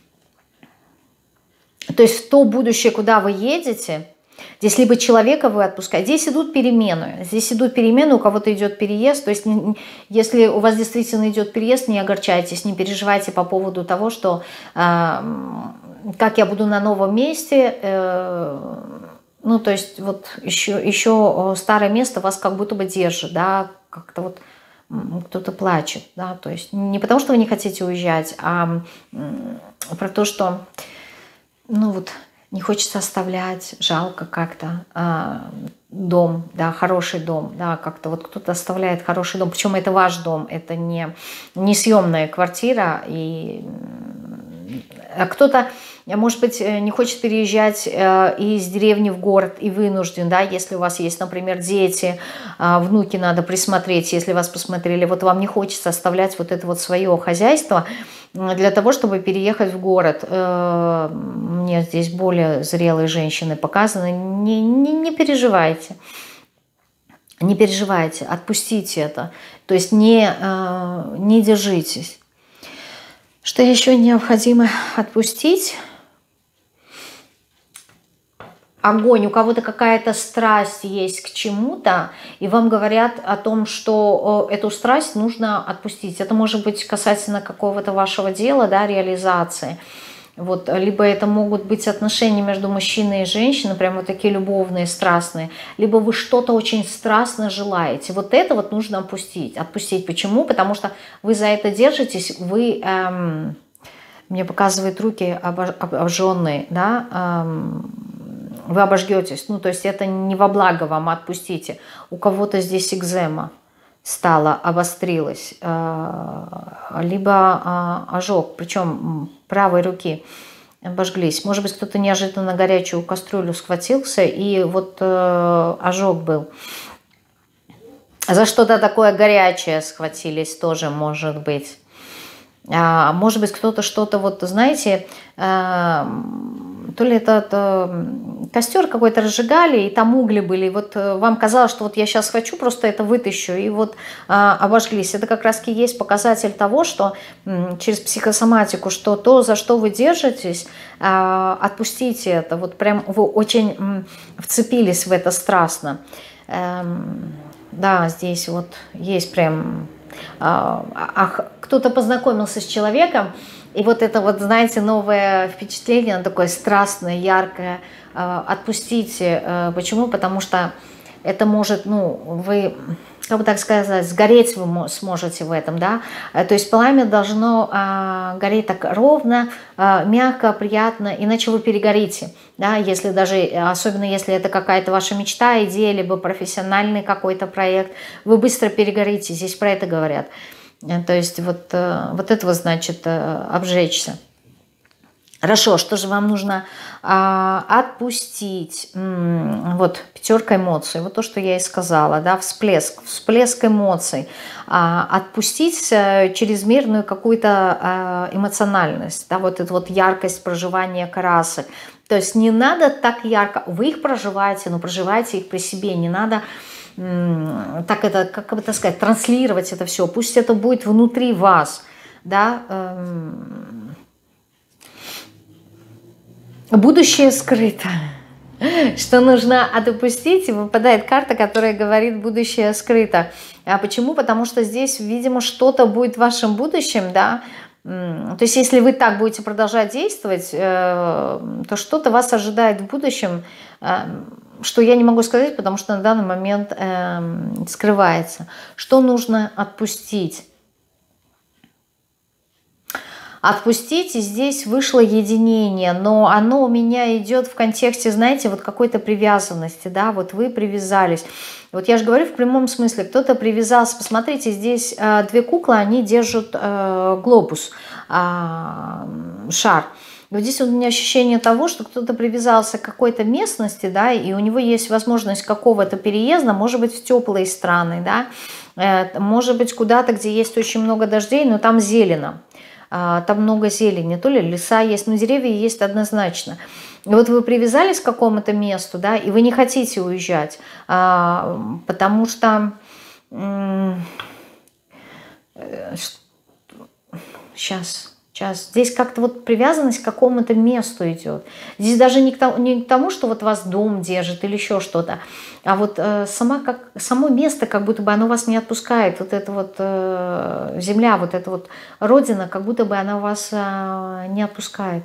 То есть в то будущее, куда вы едете, здесь либо человека вы отпускаете, здесь идут перемены, здесь идут перемены, у кого-то идет переезд, то есть не, если у вас действительно идет переезд, не огорчайтесь, не переживайте по поводу того, что э, как я буду на новом месте, э, ну то есть вот еще, еще старое место вас как будто бы держит, да, как-то вот кто-то плачет, да, то есть не потому, что вы не хотите уезжать, а про то, что ну вот не хочется оставлять, жалко как-то а, дом, да, хороший дом, да, как-то вот кто-то оставляет хороший дом, причем это ваш дом, это не, не съемная квартира, и а кто-то, может быть, не хочет переезжать из деревни в город и вынужден, да, если у вас есть, например, дети, внуки надо присмотреть, если вас посмотрели, вот вам не хочется оставлять вот это вот свое хозяйство для того, чтобы переехать в город. Мне здесь более зрелые женщины показаны, не, не, не переживайте. Не переживайте, отпустите это, то есть не, не держитесь. Что еще необходимо отпустить? Огонь. У кого-то какая-то страсть есть к чему-то, и вам говорят о том, что эту страсть нужно отпустить. Это может быть касательно какого-то вашего дела, да, реализации. Вот, либо это могут быть отношения между мужчиной и женщиной, прям вот такие любовные, страстные, либо вы что-то очень страстно желаете. Вот это вот нужно опустить. Отпустить. Почему? Потому что вы за это держитесь, вы, эм, мне показывают руки обожженные, да, эм, вы обожгетесь. Ну, то есть это не во благо вам, отпустите. У кого-то здесь экзема стала, обострилась, либо ожог, причем правой руки обожглись. Может быть, кто-то неожиданно горячую кастрюлю схватился, и вот ожог был. За что-то такое горячее схватились тоже, может быть. Может быть, кто-то что-то, вот, знаете, то ли этот костер какой-то разжигали, и там угли были, и вот вам казалось, что вот я сейчас хочу, просто это вытащу, и вот а, обожглись. Это как раз и есть показатель того, что м, через психосоматику, что то, за что вы держитесь, а, отпустите это, вот прям вы очень м, вцепились в это страстно. Эм, да, здесь вот есть прям... А, а, кто-то познакомился с человеком, и вот это вот, знаете, новое впечатление, оно такое страстное, яркое, отпустите. Почему? Потому что это может, ну, вы, как бы так сказать, сгореть вы сможете в этом, да. То есть пламя должно гореть так ровно, мягко, приятно, иначе вы перегорите, да, если даже, особенно если это какая-то ваша мечта, идея, либо профессиональный какой-то проект, вы быстро перегорите, здесь про это говорят. То есть вот, вот этого значит обжечься. Хорошо, что же вам нужно а, отпустить? М-м, вот пятерка эмоций, вот то, что я и сказала, да, всплеск, всплеск эмоций. А, отпустить а, чрезмерную какую-то а, эмоциональность, да, вот эту вот яркость проживания красок. То есть не надо так ярко, вы их проживаете, но проживайте их при себе, не надо... так это, как бы так сказать, транслировать это все. Пусть это будет внутри вас, да. Будущее скрыто. Что нужно отпустить, и выпадает карта, которая говорит «будущее скрыто». А почему? Потому что здесь, видимо, что-то будет в вашем будущем, да. То есть если вы так будете продолжать действовать, то что-то вас ожидает в будущем, что я не могу сказать, потому что на данный момент скрывается. Что нужно отпустить? Отпустить, и здесь вышло единение, но оно у меня идет в контексте, знаете, вот какой-то привязанности, да, вот вы привязались. Вот я же говорю в прямом смысле, кто-то привязался, посмотрите, здесь э, две куклы, они держат э, глобус, э, шар. И вот здесь у меня ощущение того, что кто-то привязался к какой-то местности, да, и у него есть возможность какого-то переезда, может быть, в теплые страны, да, э, может быть, куда-то, где есть очень много дождей, но там зелено. там много зелени, то ли леса есть, но деревья есть однозначно. И вот вы привязались к какому-то месту, да, и вы не хотите уезжать, потому что сейчас... Сейчас. Здесь как-то вот привязанность к какому-то месту идет. Здесь даже не к тому, не к тому, что вот вас дом держит или еще что-то, а вот э, сама как, само место, как будто бы оно вас не отпускает. Вот эта вот э, земля, вот эта вот родина, как будто бы она вас э, не отпускает.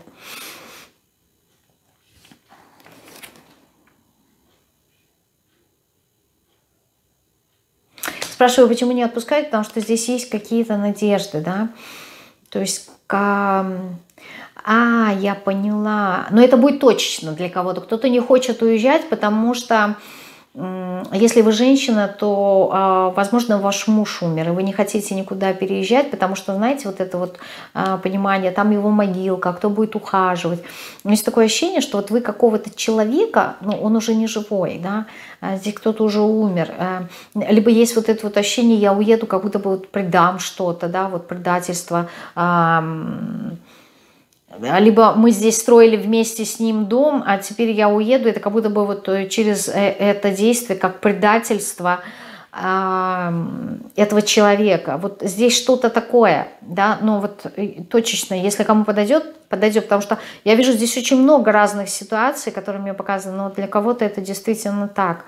Спрашиваю, почему не отпускает, потому что здесь есть какие-то надежды, да, то есть А, я поняла. Но это будет точечно для кого-то. Кто-то не хочет уезжать, потому что если вы женщина, то, возможно, ваш муж умер, и вы не хотите никуда переезжать, потому что, знаете, вот это вот понимание, там его могилка, кто будет ухаживать. У меня есть такое ощущение, что вот вы какого-то человека, ну, он уже не живой, да, здесь кто-то уже умер. Либо есть вот это вот ощущение, я уеду, как будто бы вот предам что-то, да, вот предательство. Либо мы здесь строили вместе с ним дом, а теперь я уеду, это как будто бы вот через это действие, как предательство этого человека. Вот здесь что-то такое, да, но вот точечно, если кому подойдет, подойдет, потому что я вижу здесь очень много разных ситуаций, которые мне показаны, но для кого-то это действительно так.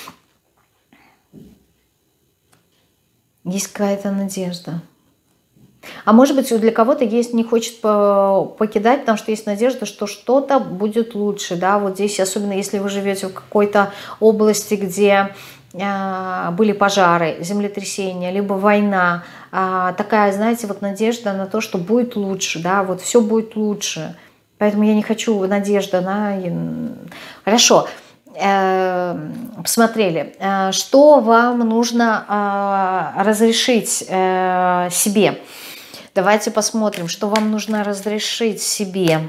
Есть какая-то надежда. А может быть, для кого-то есть, не хочет покидать, потому что есть надежда, что что-то будет лучше. Да? Вот здесь, особенно если вы живете в какой-то области, где э, были пожары, землетрясения, либо война, э, такая, знаете, вот надежда на то, что будет лучше, да, вот все будет лучше. Поэтому я не хочу надежда на... Хорошо. Посмотрели, что вам нужно разрешить себе. Давайте посмотрим, что вам нужно разрешить себе.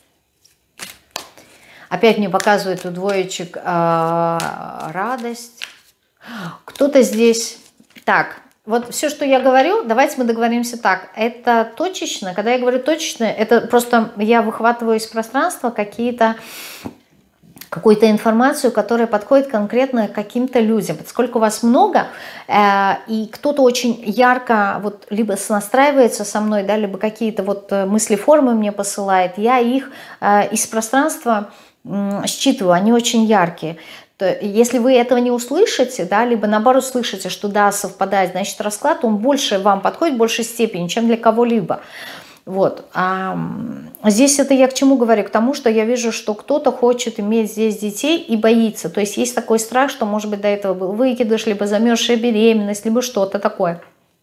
Опять мне показывает у двоечек радость. Кто-то здесь... Так, вот все, что я говорю, давайте мы договоримся так. Это точечно. Когда я говорю точечно, это просто я выхватываю из пространства какие-то... какую-то информацию, которая подходит конкретно каким-то людям. Поскольку вас много, э, и кто-то очень ярко вот либо сонастраивается со мной, да, либо какие-то вот мысли-формы мне посылает, я их э, из пространства э, считываю, они очень яркие. То, если вы этого не услышите, да, либо наоборот слышите, что да, совпадает, значит расклад, он больше вам подходит в большей степени, чем для кого-либо. Вот. А здесь это я к чему говорю? К тому, что я вижу, что кто-то хочет иметь здесь детей и боится. То есть есть такой страх, что, может быть, до этого был выкидыш, либо замерзшая беременность, либо что-то такое.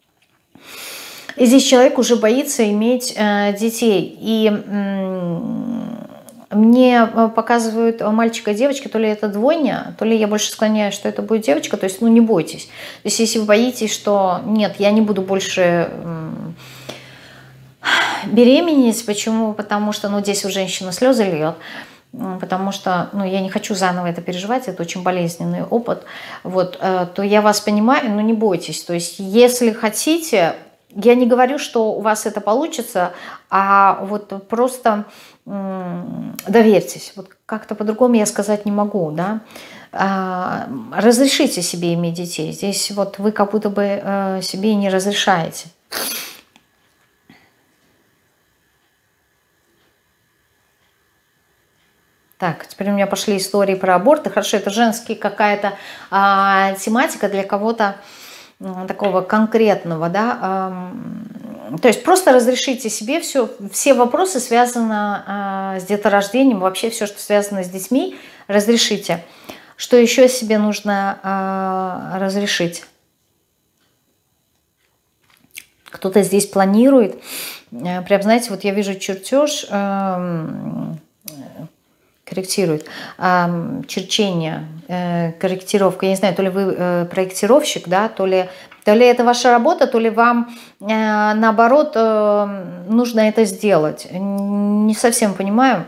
И здесь человек уже боится иметь э, детей. И э, мне показывают мальчика и девочки, то ли это двойня, то ли я больше склоняюсь, что это будет девочка. То есть, ну, не бойтесь. То есть, если вы боитесь, что нет, я не буду больше... Э, беременеть. Почему? Потому что, ну, здесь у женщины слезы льет, потому что, ну, я не хочу заново это переживать, это очень болезненный опыт, вот, то я вас понимаю, но не бойтесь. То есть, если хотите, я не говорю, что у вас это получится, а вот просто доверьтесь. Вот как-то по-другому я сказать не могу, да. Разрешите себе иметь детей. Здесь вот вы как будто бы себе не разрешаете. Так, теперь у меня пошли истории про аборты. Хорошо, это женская какая-то а, тематика для кого-то а, такого конкретного, да. А, то есть просто разрешите себе все, все вопросы, связанные а, с деторождением, вообще все, что связано с детьми, разрешите. Что еще себе нужно а, разрешить? Кто-то здесь планирует. Прям, знаете, вот я вижу чертеж... А, корректирует, а, черчение, э, корректировка. Я не знаю, то ли вы э, проектировщик, да, то ли, то ли это ваша работа, то ли вам э, наоборот э, нужно это сделать. Не совсем понимаю.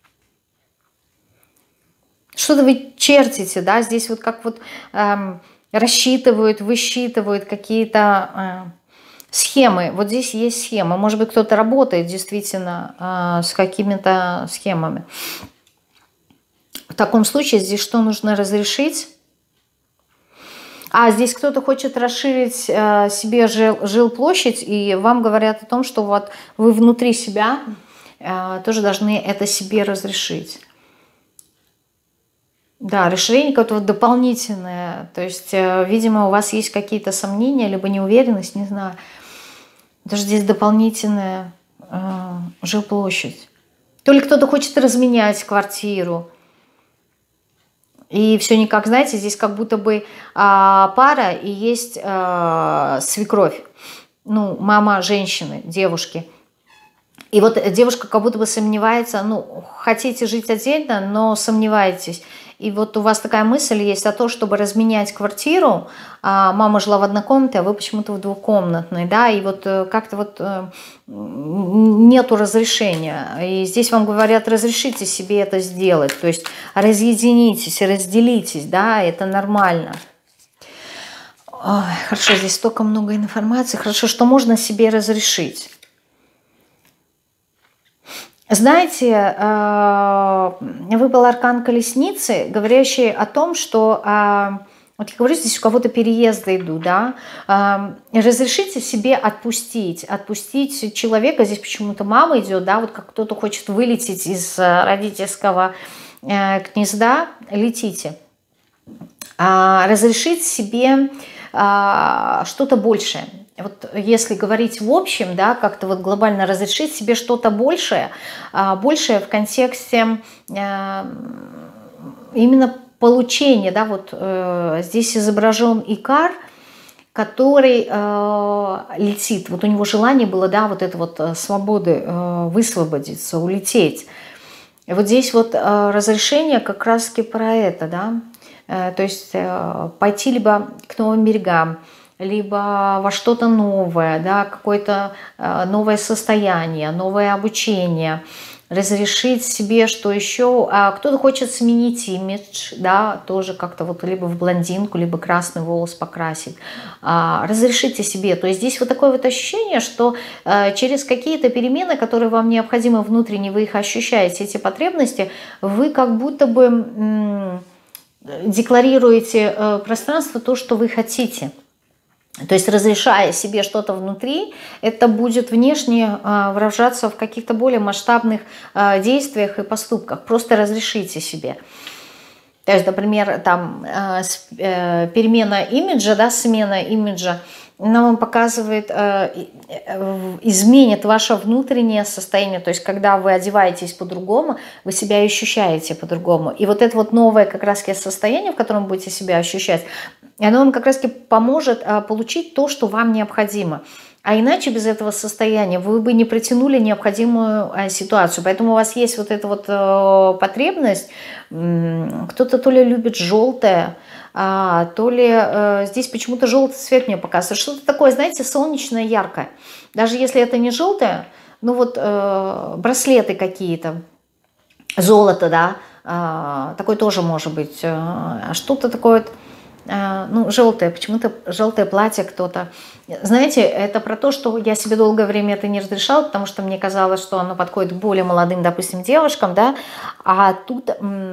Что-то вы чертите, да, здесь вот как вот э, рассчитывают, высчитывают какие-то... Э, Схемы, вот здесь есть схема. Может быть, кто-то работает действительно э, с какими-то схемами. В таком случае здесь что нужно разрешить? А здесь кто-то хочет расширить э, себе жил, жилплощадь, и вам говорят о том, что вот вы внутри себя э, тоже должны это себе разрешить. Да, расширение какое-то вот дополнительное. То есть, э, видимо, у вас есть какие-то сомнения, либо неуверенность, не знаю. Даже здесь дополнительная э, жилплощадь. То ли кто-то хочет разменять квартиру. И все никак, знаете, здесь как будто бы а, пара и есть а, свекровь. Ну, мама женщины, девушки. И вот девушка как будто бы сомневается, ну, хотите жить отдельно, но сомневаетесь. И вот у вас такая мысль есть о том, чтобы разменять квартиру. А мама жила в одной комнате, а вы почему-то в двухкомнатной, да, и вот как-то вот нету разрешения. И здесь вам говорят, разрешите себе это сделать, то есть разъединитесь, разделитесь, да, это нормально. Ой, хорошо, здесь столько много информации, хорошо, что можно себе разрешить. Знаете, выпал аркан колесницы, говорящий о том, что, вот я говорю, здесь у кого-то переезды идут, да, разрешите себе отпустить, отпустить человека, здесь почему-то мама идет, да, вот как кто-то хочет вылететь из родительского гнезда, летите. Разрешить себе что-то большее. Вот если говорить в общем, да, как-то вот глобально разрешить себе что-то большее, большее в контексте именно получения, да, вот здесь изображен Икар, который летит, вот у него желание было, да, вот это вот свободы, высвободиться, улететь. И вот здесь вот разрешение как раз-таки про это, да, то есть пойти либо к новым берегам, либо во что-то новое, да, какое-то э, новое состояние, новое обучение, разрешить себе, что еще, а кто-то хочет сменить имидж, да, тоже как-то вот либо в блондинку, либо красный волос покрасить, а, разрешите себе, то есть здесь вот такое вот ощущение, что э, через какие-то перемены, которые вам необходимы внутренне, вы их ощущаете, эти потребности, вы как будто бы м, декларируете э, пространство, то, что вы хотите. То есть разрешая себе что-то внутри, это будет внешне э, выражаться в каких-то более масштабных э, действиях и поступках. Просто разрешите себе. То есть, например, там э, э, перемена имиджа, да, смена имиджа, она вам показывает, э, э, изменит ваше внутреннее состояние. То есть, когда вы одеваетесь по-другому, вы себя ощущаете по-другому. И вот это вот новое как раз состояние, в котором будете себя ощущать, оно вам как раз поможет э, получить то, что вам необходимо. А иначе без этого состояния вы бы не притянули необходимую э, ситуацию. Поэтому у вас есть вот эта вот э, потребность. Кто-то то ли любит желтое, а, то ли э, здесь почему-то желтый цвет мне показывает. Что-то такое, знаете, солнечное, яркое. Даже если это не желтое, ну вот э, браслеты какие-то, золото, да, э, такое тоже может быть. Э, что-то такое вот, ну, желтое, почему-то желтое платье кто-то. Знаете, это про то, что я себе долгое время это не разрешала, потому что мне казалось, что оно подходит к более молодым, допустим, девушкам, да, а тут,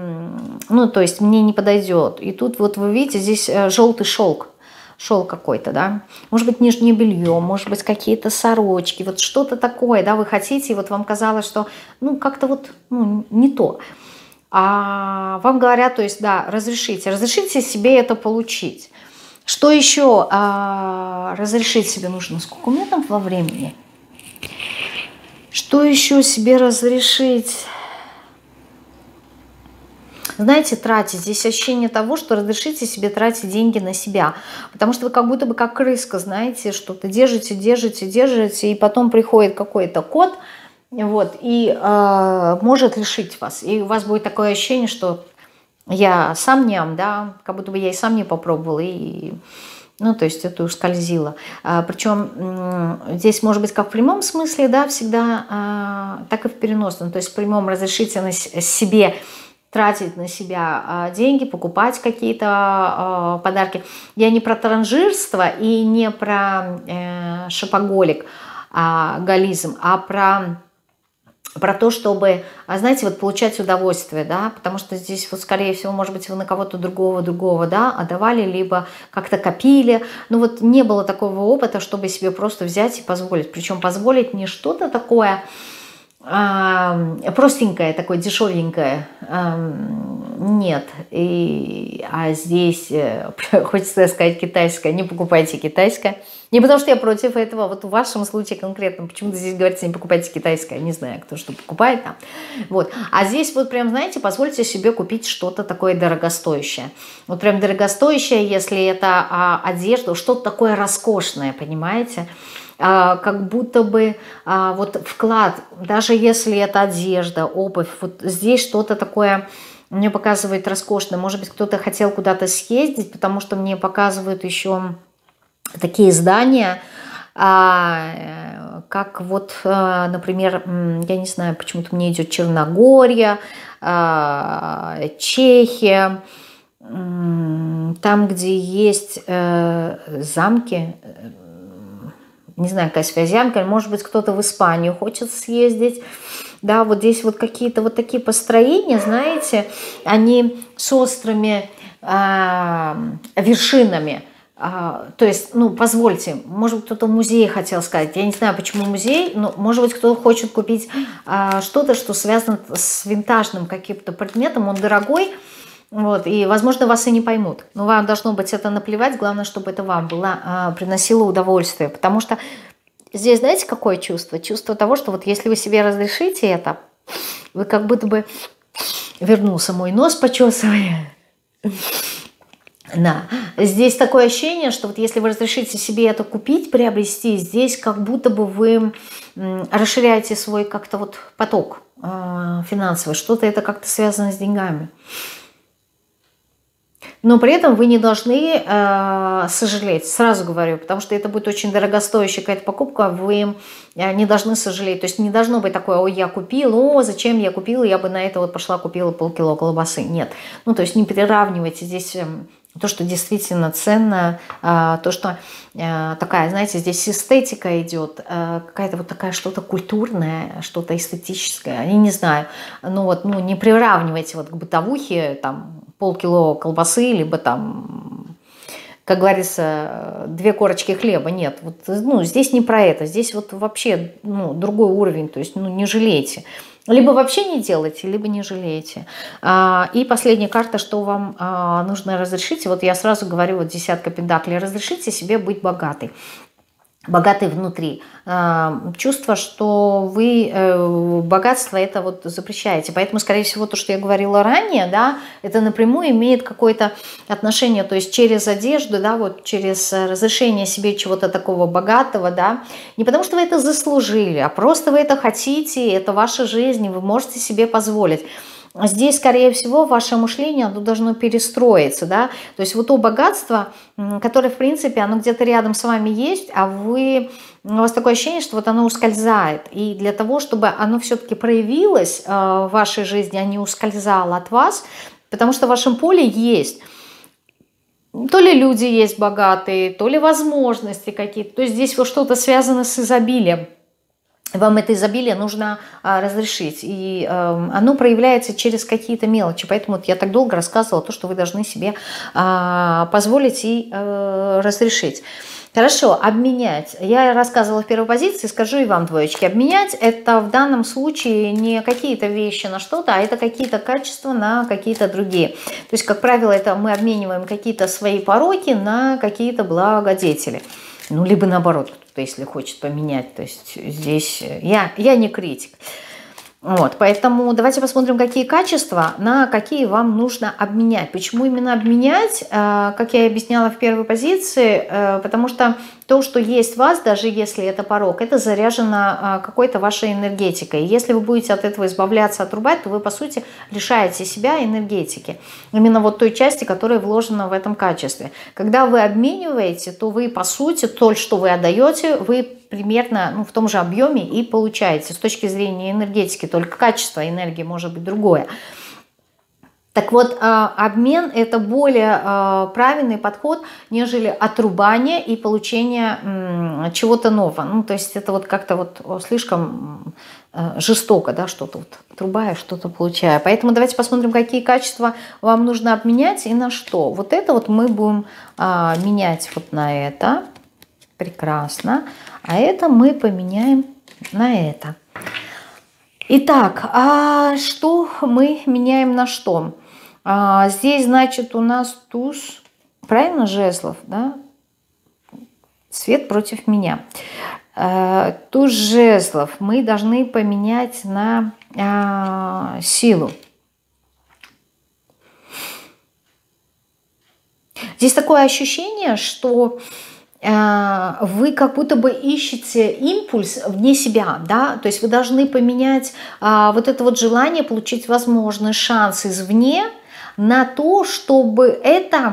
ну, то есть мне не подойдет. И тут вот вы видите, здесь желтый шелк, шелк какой-то, да, может быть, нижнее белье, может быть, какие-то сорочки, вот что-то такое, да, вы хотите, и вот вам казалось, что, ну, как-то вот, ну, не то. А вам говорят, то есть, да, разрешите, разрешите себе это получить. Что еще а, разрешить себе нужно? Сколько у меня там во времени? Что еще себе разрешить? Знаете, тратить. Здесь ощущение того, что разрешите себе тратить деньги на себя. Потому что вы как будто бы как крыска, знаете, что-то держите, держите, держите, и потом приходит какой-то кот, вот, и э, может лишить вас. И у вас будет такое ощущение, что я сам ням, да, как будто бы я и сам не попробовала, и, ну, то есть это ускользило. А, причем э, здесь может быть как в прямом смысле, да, всегда, э, так и в переносном. То есть в прямом разрешите на себе тратить на себя деньги, покупать какие-то подарки. Я не про транжирство и не про шопоголик, гализм, а про... про то, чтобы, знаете, вот получать удовольствие, да, потому что здесь вот, скорее всего, может быть, вы на кого-то другого, другого, да, отдавали, либо как-то копили, ну вот не было такого опыта, чтобы себе просто взять и позволить, причем позволить не что-то такое а, простенькое, такое дешевенькое, а, нет, и, а здесь, хочется сказать, китайское, не покупайте китайское. Не потому что я против этого, вот в вашем случае конкретно, почему-то здесь говорится, не покупайте китайское, не знаю, кто что покупает там. Вот. А здесь вот прям, знаете, позвольте себе купить что-то такое дорогостоящее. Вот прям дорогостоящее, если это а, одежда, что-то такое роскошное, понимаете? А, как будто бы а, вот вклад, даже если это одежда, обувь, вот здесь что-то такое... Мне показывает роскошное. Может быть, кто-то хотел куда-то съездить, потому что мне показывают еще такие здания, как вот, например, я не знаю, почему-то мне идет Черногория, Чехия, там, где есть замки, не знаю, какая связь, может быть, кто-то в Испанию хочет съездить. Да, вот здесь вот какие-то вот такие построения, знаете, они с острыми э, вершинами. Э, то есть, ну, позвольте, может быть, кто-то в музее хотел сказать, я не знаю, почему музей, но, может быть, кто-то хочет купить э, что-то, что связано с винтажным каким-то предметом, он дорогой, вот, и, возможно, вас и не поймут. Но вам должно быть это наплевать, главное, чтобы это вам было, э, приносило удовольствие, потому что здесь, знаете, какое чувство? Чувство того, что вот если вы себе разрешите это, вы как будто бы... Вернулся мой нос, почесывая. Да. Здесь такое ощущение, что вот если вы разрешите себе это купить, приобрести, здесь как будто бы вы расширяете свой как-то вот поток финансовый. Что-то это как-то связано с деньгами. Но при этом вы не должны э, сожалеть, сразу говорю, потому что это будет очень дорогостоящая какая-то покупка, вы не должны сожалеть. То есть не должно быть такое, ой, я купила, о, зачем я купила, я бы на это вот пошла купила полкило колбасы. Нет, ну то есть не приравнивайте здесь то, что действительно ценно, э, то, что э, такая, знаете, здесь эстетика идет, э, какая-то вот такая что-то культурное, что-то эстетическое, я не знаю, ну вот, ну не приравнивайте вот к бытовухе, там, полкило колбасы, либо там, как говорится, две корочки хлеба. Нет, вот, ну, здесь не про это. Здесь вот вообще ну, другой уровень. То есть ну, не жалейте. Либо вообще не делайте, либо не жалейте. А, и последняя карта, что вам а, нужно разрешить. Вот я сразу говорю, вот десятка пентаклей. Разрешите себе быть богатой. Богатый внутри. Чувство, что вы богатство это вот запрещаете. Поэтому, скорее всего, то, что я говорила ранее, да, это напрямую имеет какое-то отношение, то есть через одежду, да, вот через разрешение себе чего-то такого богатого, да, не потому что вы это заслужили, а просто вы это хотите, это ваша жизнь, и вы можете себе позволить. Здесь, скорее всего, ваше мышление оно должно перестроиться, да, то есть вот то богатство, которое, в принципе, оно где-то рядом с вами есть, а вы, у вас такое ощущение, что вот оно ускользает, и для того, чтобы оно все-таки проявилось в вашей жизни, а не ускользало от вас, потому что в вашем поле есть то ли люди есть богатые, то ли возможности какие-то, то есть здесь вот что-то связано с изобилием. Вам это изобилие нужно а, разрешить. И а, оно проявляется через какие-то мелочи. Поэтому вот я так долго рассказывала то, что вы должны себе а, позволить и а, разрешить. Хорошо, обменять. Я рассказывала в первой позиции, скажу и вам, двоечки. Обменять это в данном случае не какие-то вещи на что-то, а это какие-то качества на какие-то другие. То есть, как правило, это мы обмениваем какие-то свои пороки на какие-то благодетели. Ну, либо наоборот, кто-то, если хочет поменять. То есть здесь я, я не критик. Вот, поэтому давайте посмотрим, какие качества, на какие вам нужно обменять. Почему именно обменять, как я и объясняла в первой позиции, потому что то, что есть в вас, даже если это порок, это заряжено какой-то вашей энергетикой. Если вы будете от этого избавляться, отрубать, то вы, по сути, лишаете себя энергетики. Именно вот той части, которая вложена в этом качестве. Когда вы обмениваете, то вы, по сути, то, что вы отдаете, вы примерно ну, в том же объеме и получаете. С точки зрения энергетики, только качество энергии может быть другое. Так вот, обмен – это более правильный подход, нежели отрубание и получение чего-то нового. Ну, то есть это вот как-то вот слишком жестоко, да, что-то вот отрубая, что-то получая. Поэтому давайте посмотрим, какие качества вам нужно обменять и на что. Вот это вот мы будем менять вот на это. Прекрасно. А это мы поменяем на это. Итак, а что мы меняем на что? А, здесь, значит, у нас туз, правильно, жезлов, да? Свет против меня. А, туз жезлов мы должны поменять на а, силу. Здесь такое ощущение, что вы как будто бы ищете импульс вне себя, да, то есть вы должны поменять а, вот это вот желание получить возможный шанс извне на то, чтобы это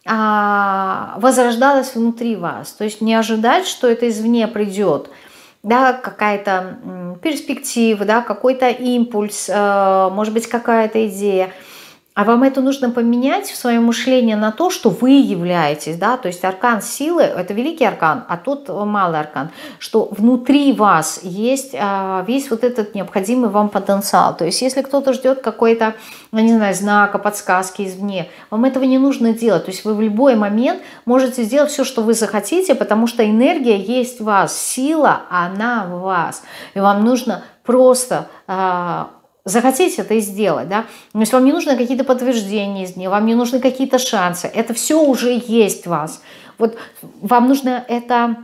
а, возрождалось внутри вас, то есть не ожидать, что это извне придет, да, какая-то перспектива, да, какой-то импульс, а, может быть, какая-то идея. А вам это нужно поменять в своем мышлении на то, что вы являетесь, да, то есть аркан силы, это великий аркан, а тот малый аркан, что внутри вас есть а, весь вот этот необходимый вам потенциал. То есть если кто-то ждет какой-то, ну, не знаю, знака, подсказки извне, вам этого не нужно делать. То есть вы в любой момент можете сделать все, что вы захотите, потому что энергия есть в вас, сила, она в вас. И вам нужно просто... А, захотите это и сделать, да? То есть вам не нужны какие-то подтверждения из нее, вам не нужны какие-то шансы. Это все уже есть в вас. Вот вам нужно это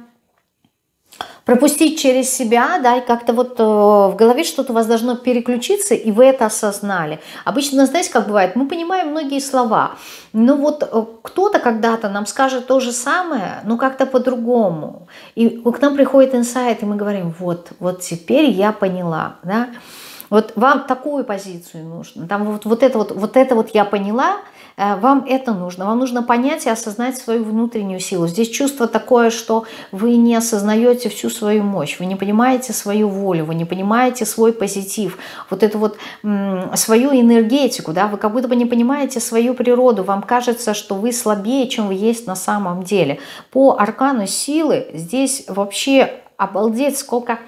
пропустить через себя, да, и как-то вот э, в голове что-то у вас должно переключиться, и вы это осознали. Обычно, знаете, как бывает, мы понимаем многие слова, но вот э, кто-то когда-то нам скажет то же самое, но как-то по-другому. И к нам приходит инсайт, и мы говорим, вот, вот теперь я поняла, да. Вот вам такую позицию нужно, там вот, вот, это вот, вот это вот я поняла, вам это нужно, вам нужно понять и осознать свою внутреннюю силу. Здесь чувство такое, что вы не осознаете всю свою мощь, вы не понимаете свою волю, вы не понимаете свой позитив, вот эту вот м, свою энергетику, да, вы как будто бы не понимаете свою природу, вам кажется, что вы слабее, чем вы есть на самом деле. По аркану силы здесь вообще обалдеть, сколько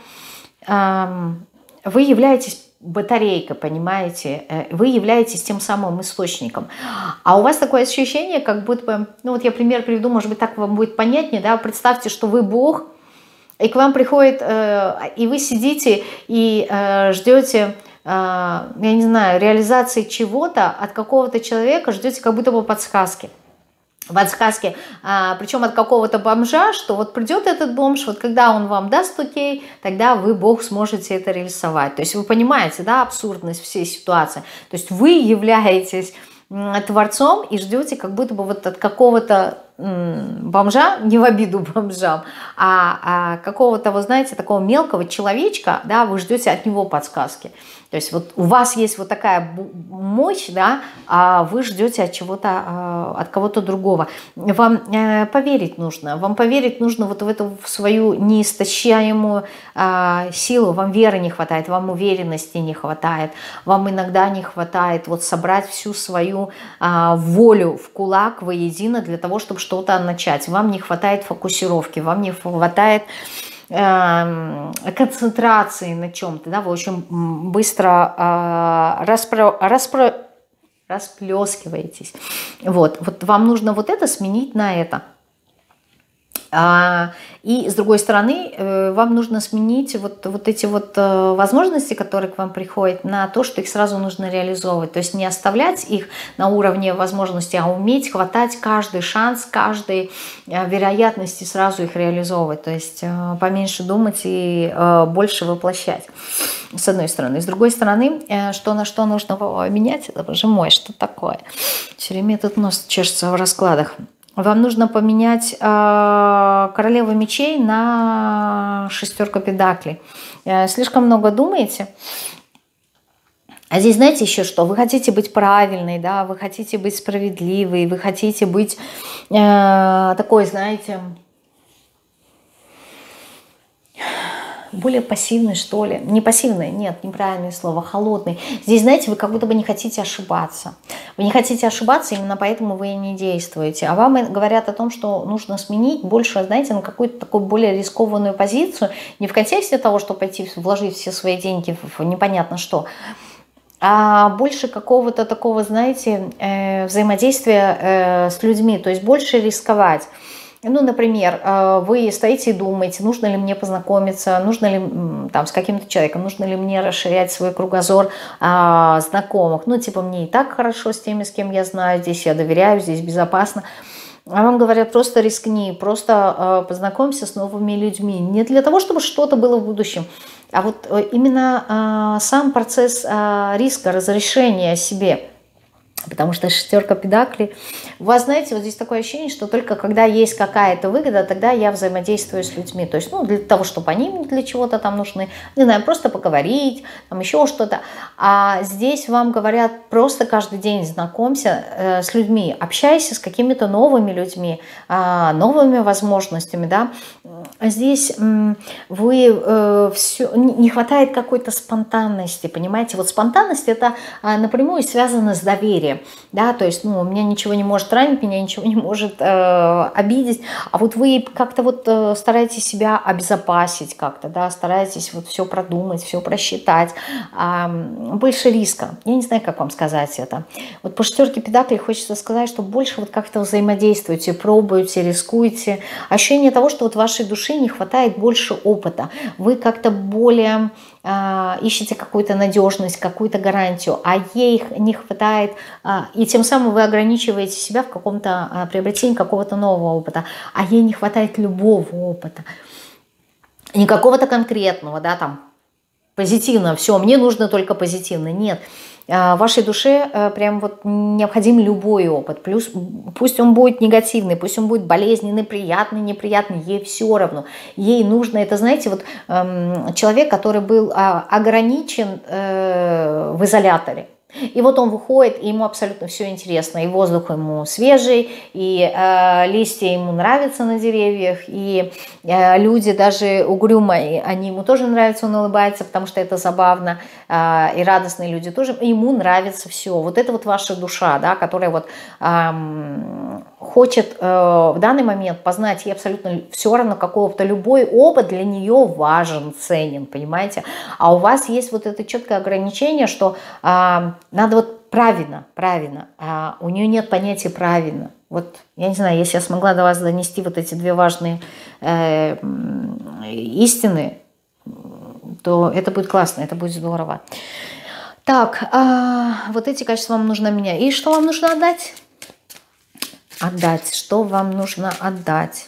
эм, вы являетесь батарейка, понимаете, вы являетесь тем самым источником. А у вас такое ощущение, как будто бы, ну вот я пример приведу, может быть, так вам будет понятнее, да, представьте, что вы Бог, и к вам приходит, э, и вы сидите и э, ждете, э, я не знаю, реализации чего-то от какого-то человека, ждете как будто бы подсказки. подсказки, а, причем от какого-то бомжа, что вот придет этот бомж, вот когда он вам даст окей, тогда вы, Бог, сможете это реализовать. То есть вы понимаете, да, абсурдность всей ситуации. То есть вы являетесь творцом и ждете как будто бы вот от какого-то бомжа, не в обиду бомжам, а, а какого-то, вы знаете, такого мелкого человечка, да, вы ждете от него подсказки. То есть вот у вас есть вот такая мощь, да, а вы ждете от чего-то, от кого-то другого. Вам поверить нужно, вам поверить нужно вот в эту в свою неистощаемую силу, вам веры не хватает, вам уверенности не хватает, вам иногда не хватает вот собрать всю свою волю в кулак воедино для того, чтобы что-то начать. Вам не хватает фокусировки, вам не хватает концентрации на чем-то, да, вы очень быстро э, распро, распро, расплескиваетесь. Вот, вот вам нужно вот это сменить на это. А, и с другой стороны, э, вам нужно сменить вот, вот эти вот э, возможности, которые к вам приходят, на то, что их сразу нужно реализовывать. То есть не оставлять их на уровне возможностей, а уметь хватать каждый шанс, каждой э, вероятности сразу их реализовывать. То есть э, поменьше думать и э, больше воплощать, с одной стороны. С другой стороны, э, что на что нужно менять, это, боже мой, что такое? Все время этот нос чешется в раскладах. Вам нужно поменять э, королеву мечей на шестерку педаклей. Э, слишком много думаете. А здесь знаете еще что? Вы хотите быть правильной, да, вы хотите быть справедливой, вы хотите быть э, такой, знаете, более пассивный, что ли. Не пассивный, нет, неправильное слово, холодный. Здесь, знаете, вы как будто бы не хотите ошибаться. Вы не хотите ошибаться, именно поэтому вы и не действуете. А вам говорят о том, что нужно сменить больше, знаете, на какую-то такую более рискованную позицию, не в контексте того, что пойти вложить все свои деньги в непонятно что, а больше какого-то такого, знаете, э, взаимодействия э, с людьми, то есть больше рисковать. Ну, например, вы стоите и думаете, нужно ли мне познакомиться, нужно ли там с каким-то человеком, нужно ли мне расширять свой кругозор а, знакомых. Ну, типа, мне и так хорошо с теми, с кем я знаю, здесь я доверяю, здесь безопасно. А вам говорят, просто рискни, просто а, познакомься с новыми людьми. Не для того, чтобы что-то было в будущем, а вот именно а, сам процесс а, риска, разрешения себе. Потому что шестерка педаклей, у вас, знаете, вот здесь такое ощущение, что только когда есть какая-то выгода, тогда я взаимодействую с людьми. То есть, ну, для того, чтобы они для чего-то там нужны, не знаю, просто поговорить, там еще что-то. А здесь вам говорят, просто каждый день знакомься э, с людьми, общайся с какими-то новыми людьми, э, новыми возможностями, да. Здесь э, вы э, все, не хватает какой-то спонтанности, понимаете. Вот спонтанность это э, напрямую связано с доверием. Да, то есть, ну, меня ничего не может ранить, меня ничего не может э, обидеть, а вот вы как-то вот э, стараетесь себя обезопасить как-то, да, стараетесь вот все продумать, все просчитать, э, больше риска. Я не знаю, как вам сказать это. Вот по шестерке педаклей хочется сказать, что больше вот как-то взаимодействуйте, пробуйте, рискуйте. Ощущение того, что вот вашей душе не хватает больше опыта. Вы как-то более э, ищете какую-то надежность, какую-то гарантию, а ей не хватает. И тем самым вы ограничиваете себя в каком-то приобретении какого-то нового опыта. А ей не хватает любого опыта. Не какого-то конкретного, да, там, позитивного. Все, мне нужно только позитивно. Нет. Вашей душе прям вот необходим любой опыт. Плюс пусть он будет негативный, пусть он будет болезненный, приятный, неприятный, ей все равно. Ей нужно, это, знаете, вот эм, человек, который был а, ограничен э, в изоляторе. И вот он выходит, и ему абсолютно все интересно. И воздух ему свежий, и э, листья ему нравятся на деревьях, и э, люди даже угрюмые, они ему тоже нравятся, он улыбается, потому что это забавно. Э, и радостные люди тоже, ему нравится все. Вот это вот ваша душа, да, которая вот э, хочет э, в данный момент познать, ей абсолютно все равно какого-то, любой опыт для нее важен, ценен, понимаете? А у вас есть вот это четкое ограничение, что э, надо вот правильно, правильно. А у нее нет понятия правильно. Вот, я не знаю, если я смогла до вас донести вот эти две важные э, истины, то это будет классно, это будет здорово. Так, а, вот эти качества вам нужно менять. И что вам нужно отдать? Отдать. Что вам нужно отдать?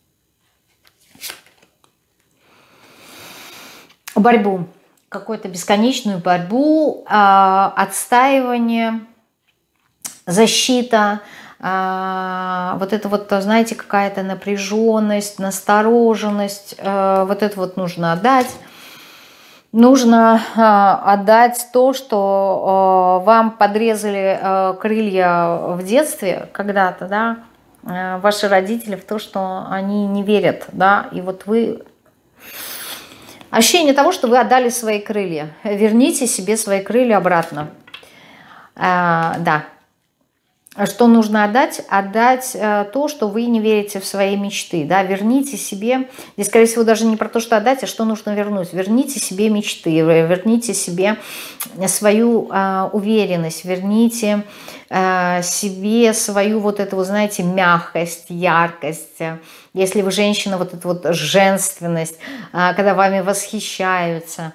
Борьбу. Какую-то бесконечную борьбу, э, отстаивание, защита, э, вот это вот, знаете, какая-то напряженность, настороженность, э, вот это вот нужно отдать. Нужно э, отдать то, что э, вам подрезали э, крылья в детстве когда-то, да, э, ваши родители, в то, что они не верят, да, и вот вы... Ощущение того, что вы отдали свои крылья. Верните себе свои крылья обратно. А, да. Что нужно отдать? Отдать а, то, что вы не верите в свои мечты. Да? Верните себе, здесь, скорее всего, даже не про то, что отдать, а что нужно вернуть. Верните себе мечты, верните себе свою а, уверенность, верните а, себе свою вот эту, вы знаете, мягкость, яркость. Если вы женщина, вот эта вот женственность, а, когда вами восхищаются.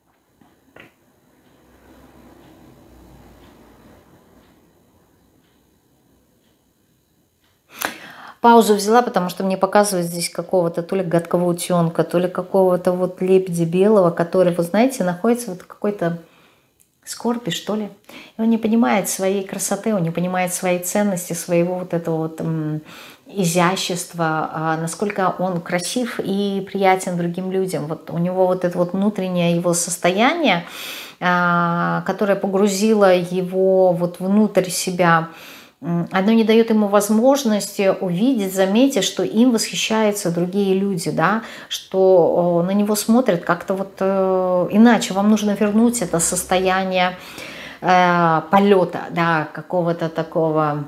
Паузу взяла, потому что мне показывают здесь какого-то то ли гадкого утенка, то ли какого-то вот лебедя белого, который, вы знаете, находится вот в какой-то скорби, что ли. И он не понимает своей красоты, он не понимает своей ценности, своего вот этого вот м, изящества, насколько он красив и приятен другим людям. Вот у него вот это вот внутреннее его состояние, которое погрузило его вот внутрь себя, оно не дает ему возможности увидеть, заметить, что им восхищаются другие люди, да, что на него смотрят как-то вот иначе. Вам нужно вернуть это состояние э, полета, да, какого-то такого...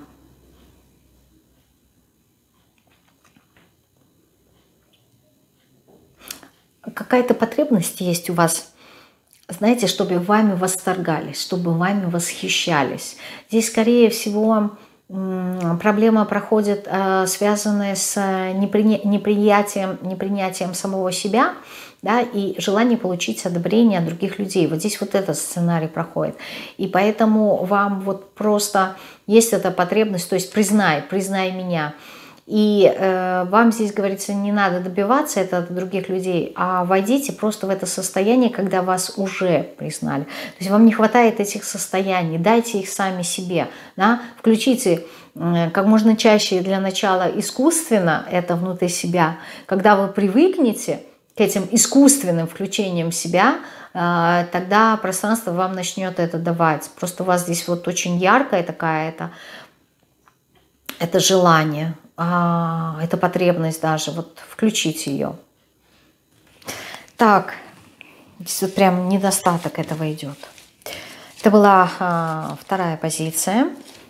Какая-то потребность есть у вас, знаете, чтобы вами восторгались, чтобы вами восхищались. Здесь, скорее всего, проблема проходит, связанная с неприятием, непринятием самого себя, да, и желание получить одобрение от других людей. Вот здесь вот этот сценарий проходит. И поэтому вам вот просто есть эта потребность, то есть признай, признай меня. И э, вам здесь, говорится, не надо добиваться это от других людей, а войдите просто в это состояние, когда вас уже признали. То есть вам не хватает этих состояний, дайте их сами себе. Да? Включите э, как можно чаще для начала искусственно это внутри себя. Когда вы привыкнете к этим искусственным включениям себя, э, тогда пространство вам начнет это давать. Просто у вас здесь вот очень яркая такая это, это желание. А, это потребность даже, вот включить ее. Так, здесь вот прям недостаток этого идет. Это была а, вторая позиция.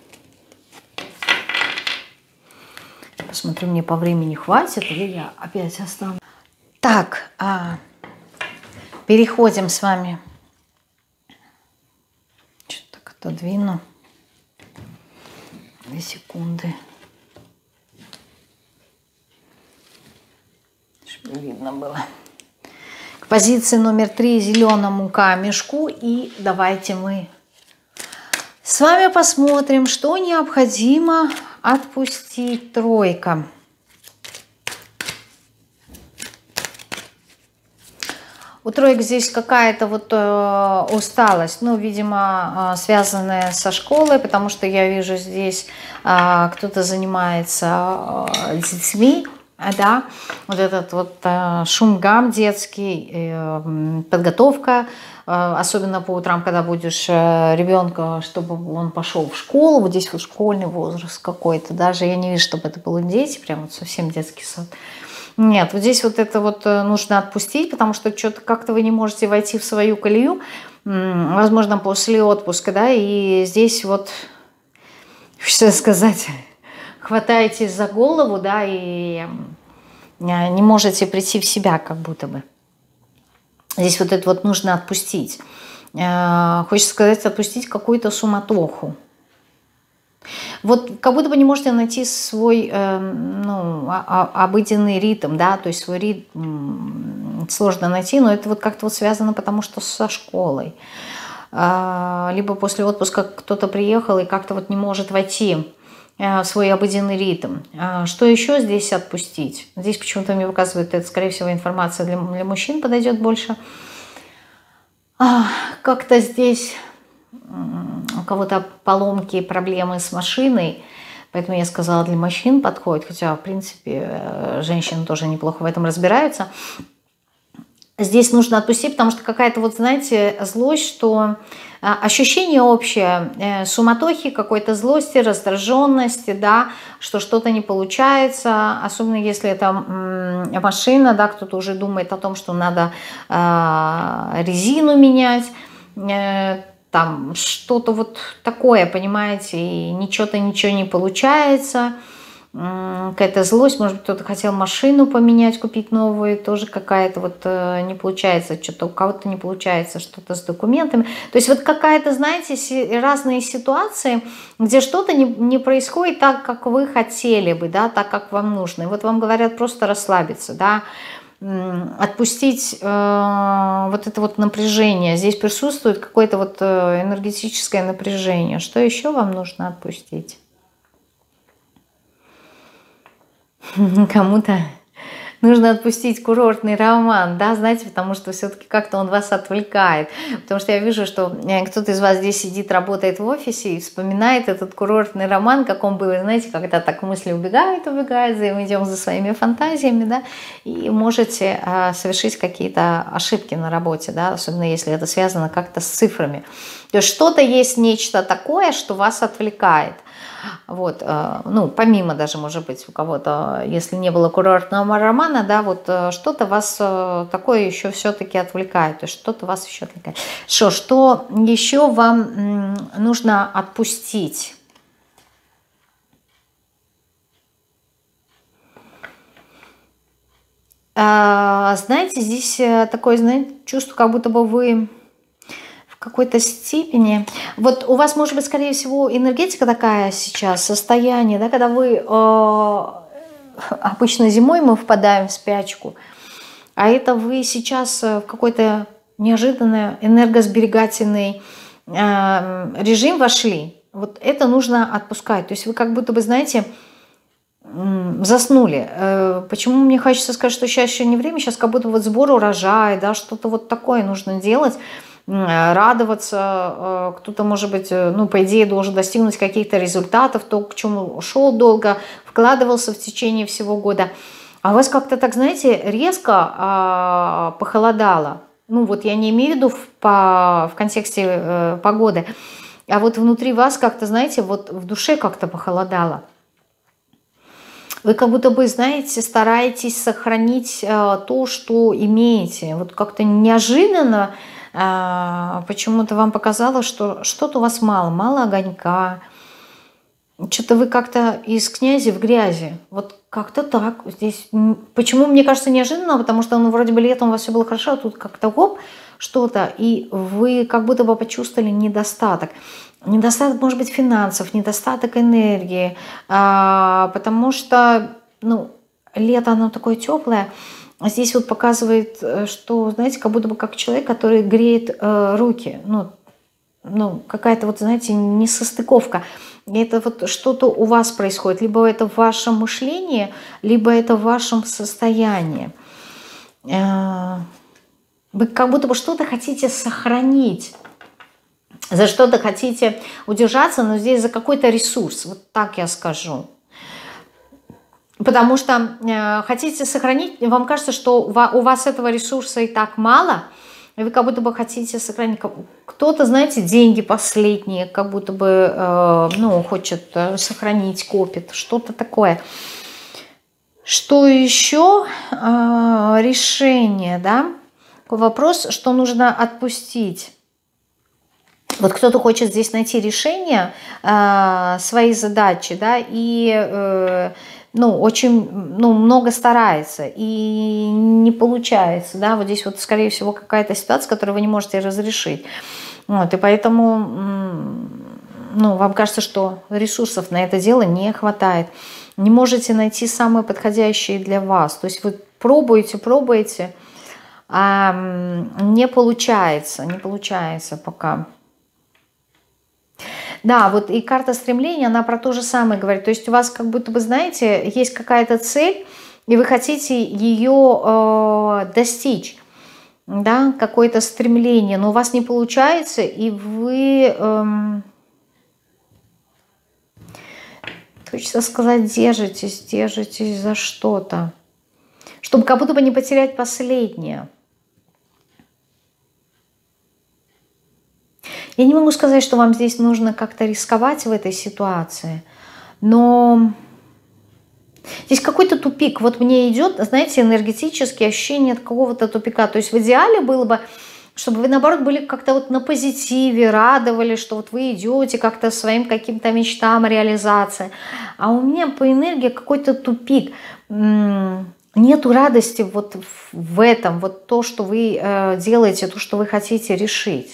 Посмотрю, мне по времени хватит, или я опять остану. Так, а, переходим с вами. Что-то так отодвину. Две секунды. Чтобы видно было. К позиции номер три, зеленому камешку. И давайте мы с вами посмотрим, что необходимо отпустить. Тройка. У троек здесь какая-то вот э, усталость, ну, видимо, э, связанная со школой, потому что я вижу здесь э, кто-то занимается э, детьми. Да, вот этот вот э, шум, гам детский, э, подготовка, э, особенно по утрам, когда будешь э, ребенка, чтобы он пошел в школу, вот здесь вот школьный возраст какой-то, даже я не вижу, чтобы это было дети, прям вот совсем детский сад. Нет, вот здесь вот это вот нужно отпустить, потому что что-то как-то вы не можете войти в свою колею, возможно, после отпуска, да, и здесь вот, что сказать... хватаетесь за голову, да, и не можете прийти в себя, как будто бы. Здесь вот это вот нужно отпустить. Хочется сказать, отпустить какую-то суматоху. Вот как будто бы не можете найти свой ну, обыденный ритм, да, то есть свой ритм сложно найти, но это вот как-то вот связано, потому что со школой. Либо после отпуска кто-то приехал и как-то вот не может войти в свой обыденный ритм. Что еще здесь отпустить? Здесь почему-то мне показывает, это, скорее всего, информация для, для мужчин подойдет больше. Как-то здесь у кого-то поломки, проблемы с машиной, поэтому я сказала, для мужчин подходит, хотя, в принципе, женщины тоже неплохо в этом разбираются. Здесь нужно отпустить, потому что какая-то, вот знаете, злость, что ощущение общее, суматохи, какой-то злости, раздраженности, да, что что-то не получается, особенно если это машина, да, кто-то уже думает о том, что надо э, резину менять, э, там что-то вот такое, понимаете, и ничего-то ничего не получается. Какая-то злость, может быть, кто-то хотел машину поменять, купить новую, тоже какая-то вот э, не получается, что-то у кого-то не получается, что-то с документами. То есть вот какая-то, знаете, си разные ситуации, где что-то не, не происходит так, как вы хотели бы, да, так, как вам нужно. И вот вам говорят просто расслабиться, да, отпустить э, вот это вот напряжение. Здесь присутствует какое-то вот э, энергетическое напряжение. Что еще вам нужно отпустить? Кому-то нужно отпустить курортный роман, да, знаете, потому что все-таки как-то он вас отвлекает. Потому что я вижу, что кто-то из вас здесь сидит, работает в офисе и вспоминает этот курортный роман, как он был, знаете, когда так мысли убегают, убегают, мы идем за своими фантазиями, да, и можете а, совершить какие-то ошибки на работе, да, особенно если это связано как-то с цифрами. То есть что-то есть, нечто такое, что вас отвлекает. Вот, ну, помимо даже, может быть, у кого-то, если не было курортного романа, да, вот что-то вас такое еще все-таки отвлекает, то есть что-то вас еще отвлекает. Что, что еще вам нужно отпустить? Знаете, здесь такое, знаете, чувство, как будто бы вы в какой-то степени... Вот у вас, может быть, скорее всего, энергетика такая сейчас, состояние, да, когда вы... Э, обычно зимой мы впадаем в спячку, а это вы сейчас в какой-то неожиданный энергосберегательный э, режим вошли. Вот это нужно отпускать. То есть вы как будто бы, знаете... заснули. Почему мне хочется сказать, что сейчас еще не время, сейчас как будто вот сбор урожая, да, что-то вот такое нужно делать, радоваться. Кто-то, может быть, ну, по идее, должен достигнуть каких-то результатов, то, к чему шел долго, вкладывался в течение всего года. А у вас как-то так, знаете, резко а, похолодало. Ну, вот я не имею в виду в, по, в контексте э, погоды, а вот внутри вас как-то, знаете, вот в душе как-то похолодало. Вы как будто бы, знаете, стараетесь сохранить э, то, что имеете. Вот как-то неожиданно э, почему-то вам показалось, что что-то у вас мало, мало огонька. Что-то вы как-то из князи в грязи. Вот как-то так. Здесь, почему, мне кажется, неожиданно? Потому что, ну, вроде бы летом у вас все было хорошо, а тут как-то гоп, что-то, и вы как будто бы почувствовали недостаток. Недостаток, может быть, финансов, недостаток энергии, а, потому что, ну, лето, оно такое теплое. Здесь вот показывает, что, знаете, как будто бы как человек, который греет э, руки. Ну, ну какая-то вот, знаете, несостыковка. И это вот что-то у вас происходит. Либо это в вашем мышлении, либо это в вашем состоянии. Э, вы как будто бы что-то хотите сохранить. За что-то хотите удержаться, но здесь за какой-то ресурс, вот так я скажу. Потому что э, хотите сохранить, вам кажется, что у вас этого ресурса и так мало, и вы как будто бы хотите сохранить. Кто-то, знаете, деньги последние, как будто бы э, ну, хочет э, сохранить, копит, что-то такое. Что еще? Э, решение, да? Такой вопрос, что нужно отпустить. Вот кто-то хочет здесь найти решение э, своей задачи, да, и э, ну, очень ну, много старается, и не получается, да, вот здесь вот, скорее всего, какая-то ситуация, которую вы не можете разрешить. Вот, и поэтому, ну, вам кажется, что ресурсов на это дело не хватает. Не можете найти самые подходящие для вас. То есть вы пробуете, пробуете, а не получается, не получается пока. Да, вот и карта стремления, она про то же самое говорит. То есть у вас как будто бы, знаете, есть какая-то цель, и вы хотите ее э, достичь, да, какое-то стремление, но у вас не получается, и вы, э, хочется сказать, держитесь, держитесь за что-то, чтобы как будто бы не потерять последнее. Я не могу сказать, что вам здесь нужно как-то рисковать в этой ситуации, но здесь какой-то тупик. Вот мне идет, знаете, энергетические ощущения какого-то тупика. То есть в идеале было бы, чтобы вы, наоборот, были как-то вот на позитиве, радовали, что вот вы идете как-то своим каким-то мечтам, реализации. А у меня по энергии какой-то тупик. Нету радости вот в этом, вот то, что вы делаете, то, что вы хотите решить.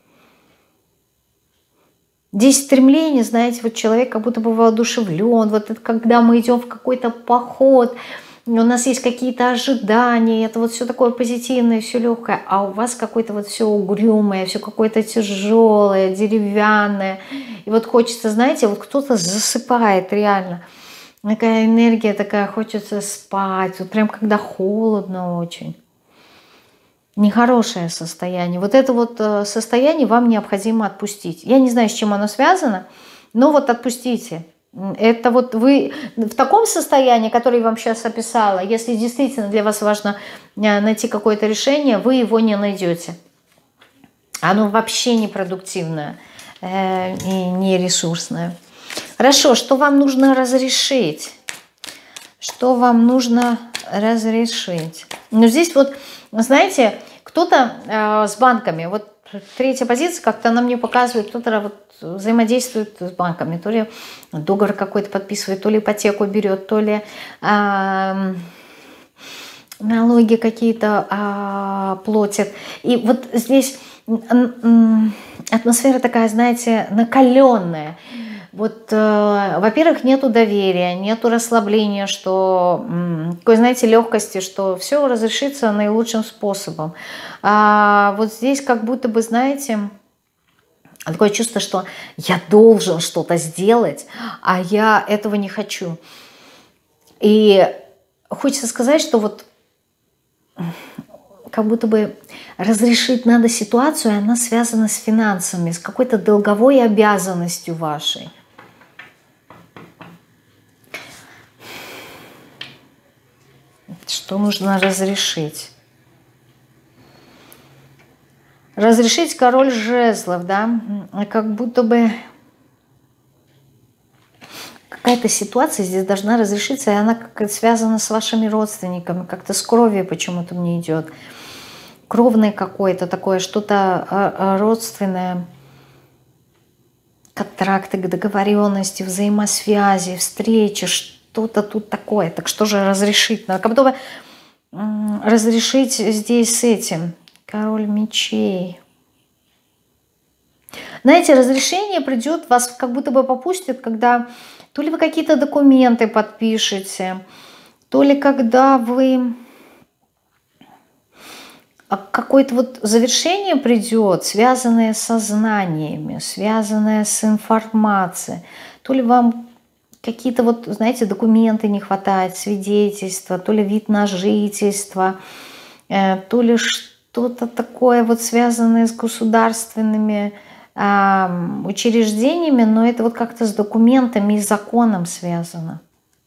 Здесь стремление, знаете, вот человек как будто бы воодушевлен, вот это когда мы идем в какой-то поход, у нас есть какие-то ожидания, это вот все такое позитивное, все легкое, а у вас какое-то вот все угрюмое, все какое-то тяжелое, деревянное. И вот хочется, знаете, вот кто-то засыпает реально. Такая энергия такая, хочется спать, вот прям когда холодно очень. Нехорошее состояние. Вот это вот состояние вам необходимо отпустить. Я не знаю, с чем оно связано, но вот отпустите. Это вот вы в таком состоянии, которое я вам сейчас описала, если действительно для вас важно найти какое-то решение, вы его не найдете. Оно вообще непродуктивное и не ресурсное. Хорошо, что вам нужно разрешить? Что вам нужно разрешить? Ну, здесь вот, знаете, кто-то э, с банками, вот третья позиция, как-то она мне показывает, кто-то вот взаимодействует с банками, то ли договор какой-то подписывает, то ли ипотеку берет, то ли э, налоги какие-то э, платит. И вот здесь атмосфера такая, знаете, накаленная. Вот, э, во-первых, нету доверия, нету расслабления, что, м, такой, знаете, легкости, что все разрешится наилучшим способом. А вот здесь как будто бы, знаете, такое чувство, что я должен что-то сделать, а я этого не хочу. И хочется сказать, что вот как будто бы разрешить надо ситуацию, и она связана с финансами, с какой-то долговой обязанностью вашей. Что нужно разрешить? Разрешить король жезлов, да? Как будто бы какая-то ситуация здесь должна разрешиться, и она как-то связана с вашими родственниками, как-то с кровью почему-то мне идет. Кровное какое-то такое, что-то родственное. Контракты, договоренности, взаимосвязи, встречи, что-то тут такое. Так что же разрешить? Надо как будто бы разрешить здесь с этим. Король мечей. Знаете, разрешение придет, вас как будто бы попустит, когда то ли вы какие-то документы подпишете, то ли когда вы... какое-то вот завершение придет, связанное со знаниями, связанное с информацией. То ли вам какие-то вот, знаете, документы не хватает, свидетельства, то ли вид на жительство, то ли что-то такое вот связанное с государственными э, учреждениями, но это вот как-то с документами и законом связано.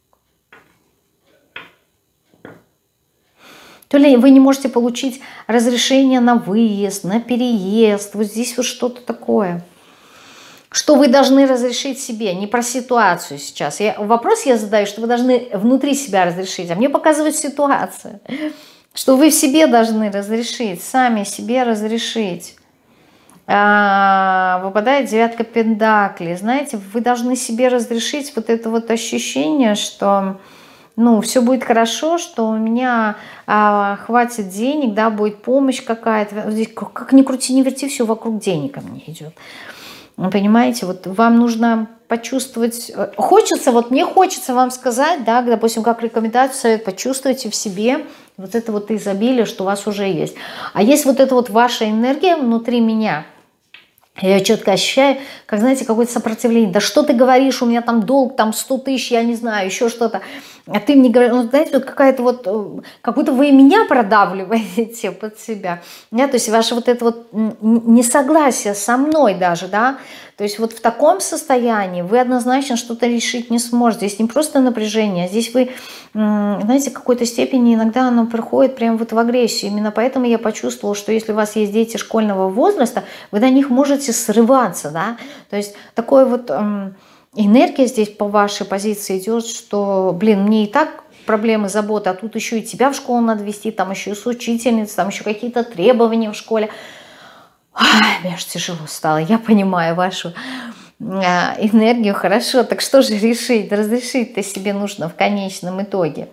То ли вы не можете получить разрешение на выезд, на переезд. Вот здесь вот что-то такое. Что вы должны разрешить себе. Не про ситуацию сейчас. Я, вопрос я задаю, что вы должны внутри себя разрешить. А мне показывает ситуацию. Что вы в себе должны разрешить. Сами себе разрешить. А, выпадает девятка пентаклей. Знаете, вы должны себе разрешить вот это вот ощущение, что... ну, все будет хорошо, что у меня а, хватит денег, да, будет помощь какая-то. Здесь как ни крути, ни верти, все вокруг денег ко мне идет. Вы понимаете, вот вам нужно почувствовать, хочется, вот мне хочется вам сказать, да, допустим, как рекомендацию, совет, почувствуйте в себе вот это вот изобилие, что у вас уже есть. А есть вот эта вот ваша энергия внутри меня. Я ее четко ощущаю, как, знаете, какое-то сопротивление. Да что ты говоришь, у меня там долг, там сто тысяч, я не знаю, еще что-то. А ты мне говоришь, ну, знаете, вот какая-то вот, как будто вы меня продавливаете под себя. Да? То есть ваше вот это вот несогласие со мной даже, да. То есть вот в таком состоянии вы однозначно что-то решить не сможете. Здесь не просто напряжение, а здесь вы, знаете, в какой-то степени иногда оно приходит прямо вот в агрессию. Именно поэтому я почувствовала, что если у вас есть дети школьного возраста, вы на них можете срываться, да. То есть такое вот... энергия здесь по вашей позиции идет, что, блин, мне и так проблемы, заботы, а тут еще и тебя в школу надо вести, там еще и с учительницей, там еще какие-то требования в школе. Ой, мне аж тяжело стало, я понимаю вашу а, энергию, хорошо, так что же решить, разрешить-то себе нужно в конечном итоге.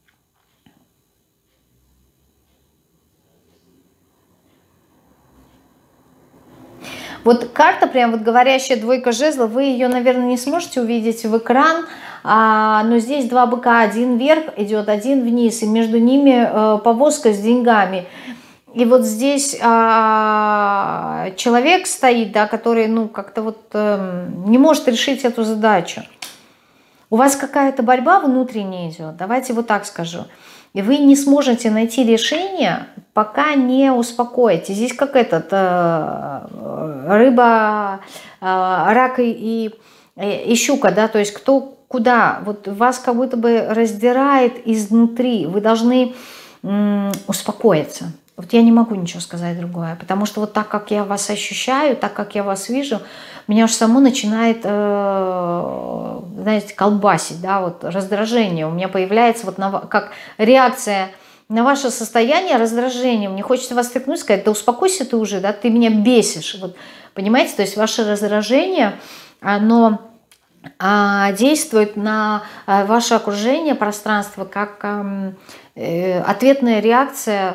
Вот карта, прям вот говорящая двойка жезлов, вы ее, наверное, не сможете увидеть в экран, а, но здесь два быка, один вверх идет, один вниз, и между ними а, повозка с деньгами. И вот здесь а, человек стоит, да, который, ну, как-то вот а, не может решить эту задачу. У вас какая-то борьба внутренняя идет, давайте вот так скажу. И вы не сможете найти решение, пока не успокоите. Здесь как этот, э, рыба, э, рак и, и, и щука, да, то есть кто куда. Вот вас как будто бы раздирает изнутри. Вы должны м, успокоиться. Вот я не могу ничего сказать другое, потому что вот так, как я вас ощущаю, так, как я вас вижу, меня уж само начинает, э, знаете, колбасить, да, вот раздражение. У меня появляется вот на, как реакция на ваше состояние раздражения. Мне хочется вас стряхнуть, сказать: да успокойся ты уже, да, ты меня бесишь. Вот, понимаете, то есть ваше раздражение, оно а, действует на а, ваше окружение, пространство, как а, э, ответная реакция.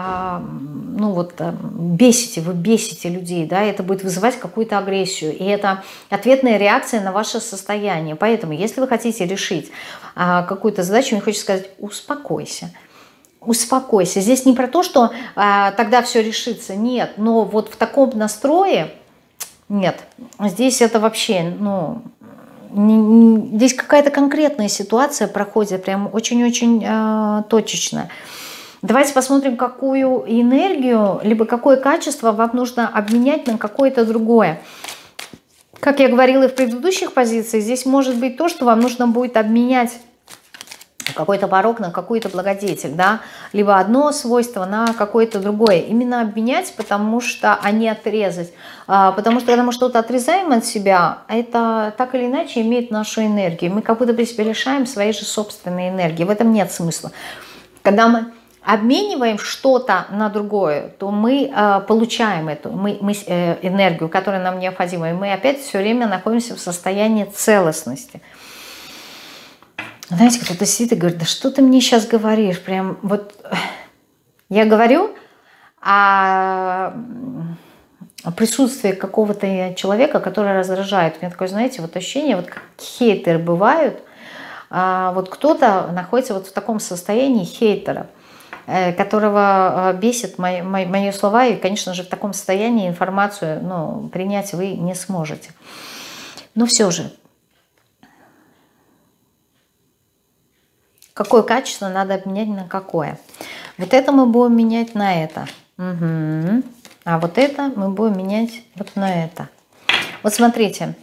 Ну вот бесите, вы бесите людей, да, это будет вызывать какую-то агрессию, и это ответная реакция на ваше состояние. Поэтому, если вы хотите решить какую-то задачу, мне хочется сказать: успокойся, успокойся. Здесь не про то, что а, тогда все решится, нет, но вот в таком настрое нет, здесь это вообще, ну, не, не, здесь какая-то конкретная ситуация проходит, прям очень-очень а, точечная. Давайте посмотрим, какую энергию, либо какое качество вам нужно обменять на какое-то другое. Как я говорила и в предыдущих позициях, здесь может быть то, что вам нужно будет обменять какой-то порок на какой-то благодетель, да, либо одно свойство на какое-то другое. Именно обменять, потому что, а не отрезать. А, потому что когда мы что-то отрезаем от себя, это так или иначе имеет нашу энергию. Мы как будто при себе лишаем своей же собственной энергии. В этом нет смысла. Когда мы обмениваем что-то на другое, то мы э, получаем эту мы, мы, э, энергию, которая нам необходима. И мы опять все время находимся в состоянии целостности. Знаете, кто-то сидит и говорит: да что ты мне сейчас говоришь? Прям вот я говорю о присутствии какого-то человека, который раздражает. У меня такое, знаете, вот ощущение, вот как хейтеры бывают. А вот кто-то находится вот в таком состоянии хейтера, которого бесит мои, мои, мои слова, и, конечно же, в таком состоянии информацию, ну, принять вы не сможете. Но все же, какое качество надо обменять на какое? Вот это мы будем менять на это. Угу. А вот это мы будем менять вот на это. Вот смотрите,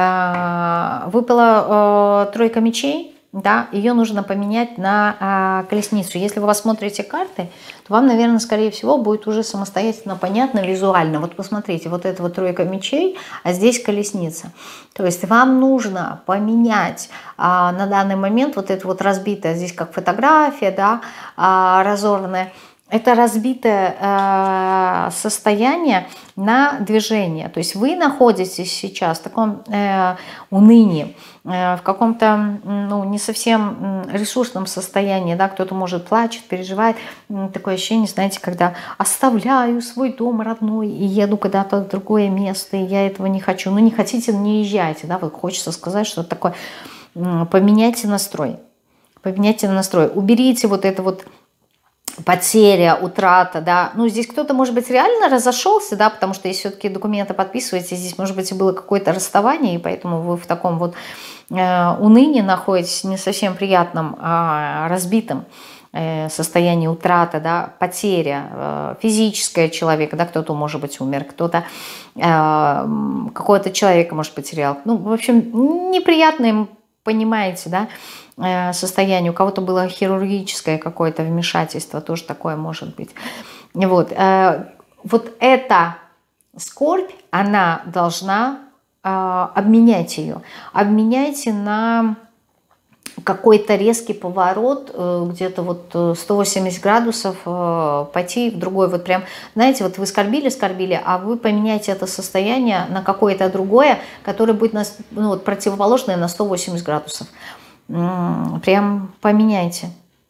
выпала тройка мечей. Да, ее нужно поменять на а, колесницу. Если вы посмотрите карты, то вам, наверное, скорее всего, будет уже самостоятельно понятно, визуально. Вот посмотрите, вот это вот тройка мечей, а здесь колесница. То есть вам нужно поменять а, на данный момент вот это вот разбитое, здесь как фотография, да, а, разорванная. Это разбитое э, состояние на движение. То есть вы находитесь сейчас в таком э, унынии, э, в каком-то ну, не совсем ресурсном состоянии. Да? Кто-то, может, плачет, переживает. Такое ощущение, знаете, когда оставляю свой дом родной и еду куда-то в другое место, и я этого не хочу. Ну, не хотите, не езжайте. Да? Вот хочется сказать, что такое. Поменяйте настрой. Поменяйте настрой. Уберите вот это вот потеря, утрата, да, ну здесь кто-то, может быть, реально разошелся, да, потому что если все-таки документы подписываете, здесь, может быть, и было какое-то расставание, и поэтому вы в таком вот э, унынии находитесь, не совсем приятном, а разбитом э, состоянии утраты, да, потеря э, физическая человека, да, кто-то, может быть, умер, кто-то э, какого-то человека, может, потерял, ну, в общем, неприятно им, понимаете, да, состояние, у кого-то было хирургическое какое-то вмешательство, тоже такое может быть. Вот, вот эта скорбь, она должна обменять ее. Обменяйте на какой-то резкий поворот, где-то вот сто восемьдесят градусов, пойти в другой, вот прям, знаете, вот вы скорбили, скорбили, а вы поменяете это состояние на какое-то другое, которое будет на, ну, вот, противоположное на сто восемьдесят градусов. Прям поменяйте.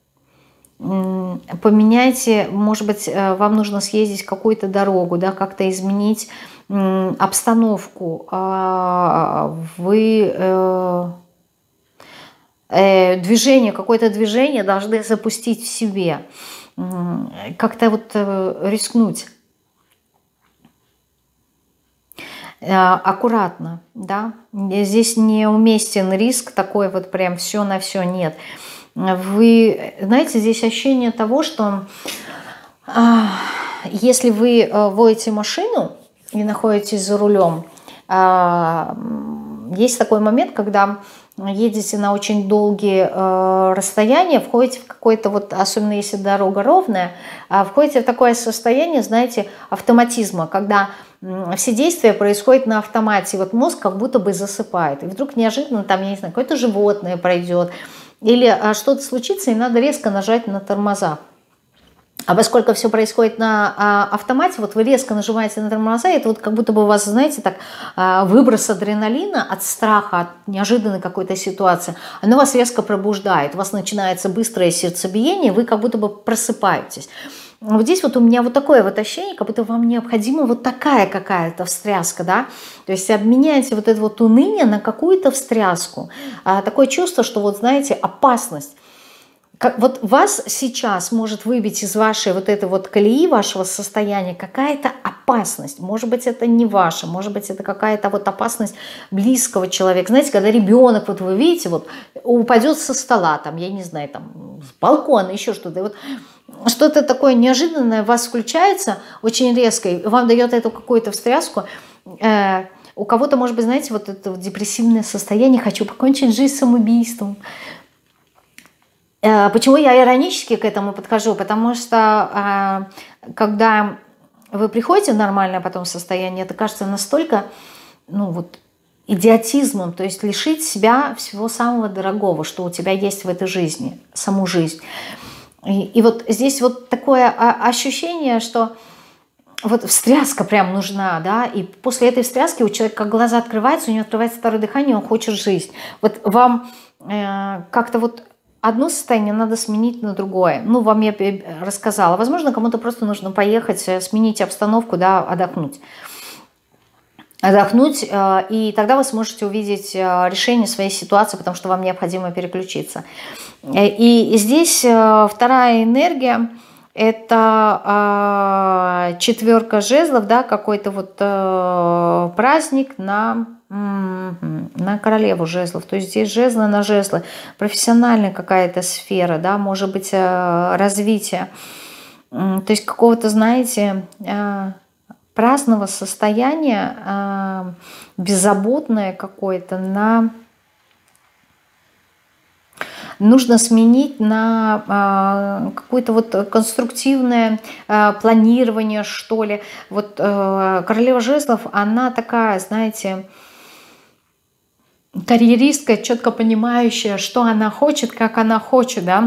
Поменяйте, может быть, вам нужно съездить какую-то дорогу, да, как-то изменить обстановку. Вы движение, какое-то движение должны запустить в себе. Как-то вот рискнуть. Аккуратно, да, здесь неуместен риск такой вот прям все на все, нет. Вы, знаете, здесь ощущение того, что а, если вы водите машину и находитесь за рулем, а, есть такой момент, когда едете на очень долгие э, расстояния, входите в какое-то, вот, особенно если дорога ровная, э, входите в такое состояние, знаете, автоматизма, когда э, все действия происходят на автомате, вот мозг как будто бы засыпает, и вдруг неожиданно там, я не знаю, какое-то животное пройдет, или э, что-то случится, и надо резко нажать на тормоза. А поскольку все происходит на а, автомате, вот вы резко нажимаете на тормоза, и это вот как будто бы у вас, знаете, так, а, выброс адреналина от страха, от неожиданной какой-то ситуации, оно вас резко пробуждает, у вас начинается быстрое сердцебиение, вы как будто бы просыпаетесь. Вот здесь вот у меня вот такое вот ощущение, как будто вам необходима вот такая какая-то встряска, да, то есть обменяете вот это вот уныние на какую-то встряску, а, такое чувство, что вот, знаете, опасность. Как, вот вас сейчас может выбить из вашей вот этой вот колеи, вашего состояния какая-то опасность. Может быть, это не ваша, может быть, это какая-то вот опасность близкого человека. Знаете, когда ребенок, вот вы видите, вот упадет со стола, там, я не знаю, там, с балкона, еще что-то. Вот что-то такое неожиданное в вас включается очень резко, и вам дает эту какую-то встряску. Э, у кого-то, может быть, знаете, вот это вот депрессивное состояние, хочу покончить жизнь самоубийством. Почему я иронически к этому подхожу? Потому что когда вы приходите в нормальное потом состояние, это кажется настолько, ну вот, идиотизмом, то есть лишить себя всего самого дорогого, что у тебя есть в этой жизни, саму жизнь. И, и вот здесь вот такое ощущение, что вот встряска прям нужна, да, и после этой встряски у человека глаза открываются, у него открывается второе дыхание, он хочет жизнь. Вот вам э, как-то вот одно состояние надо сменить на другое. Ну, вам я рассказала. Возможно, кому-то просто нужно поехать, сменить обстановку, да, отдохнуть. Отдохнуть, и тогда вы сможете увидеть решение своей ситуации, потому что вам необходимо переключиться. И здесь вторая энергия – это четверка жезлов, да, какой-то вот праздник на... на королеву жезлов, то есть здесь жезлы на жезлы, профессиональная какая-то сфера, да, может быть, развитие, то есть какого-то, знаете, праздного состояния, беззаботное какое-то, на... нужно сменить на какое-то вот конструктивное планирование, что ли. Вот королева жезлов, она такая, знаете, карьеристка, четко понимающая, что она хочет, как она хочет, да.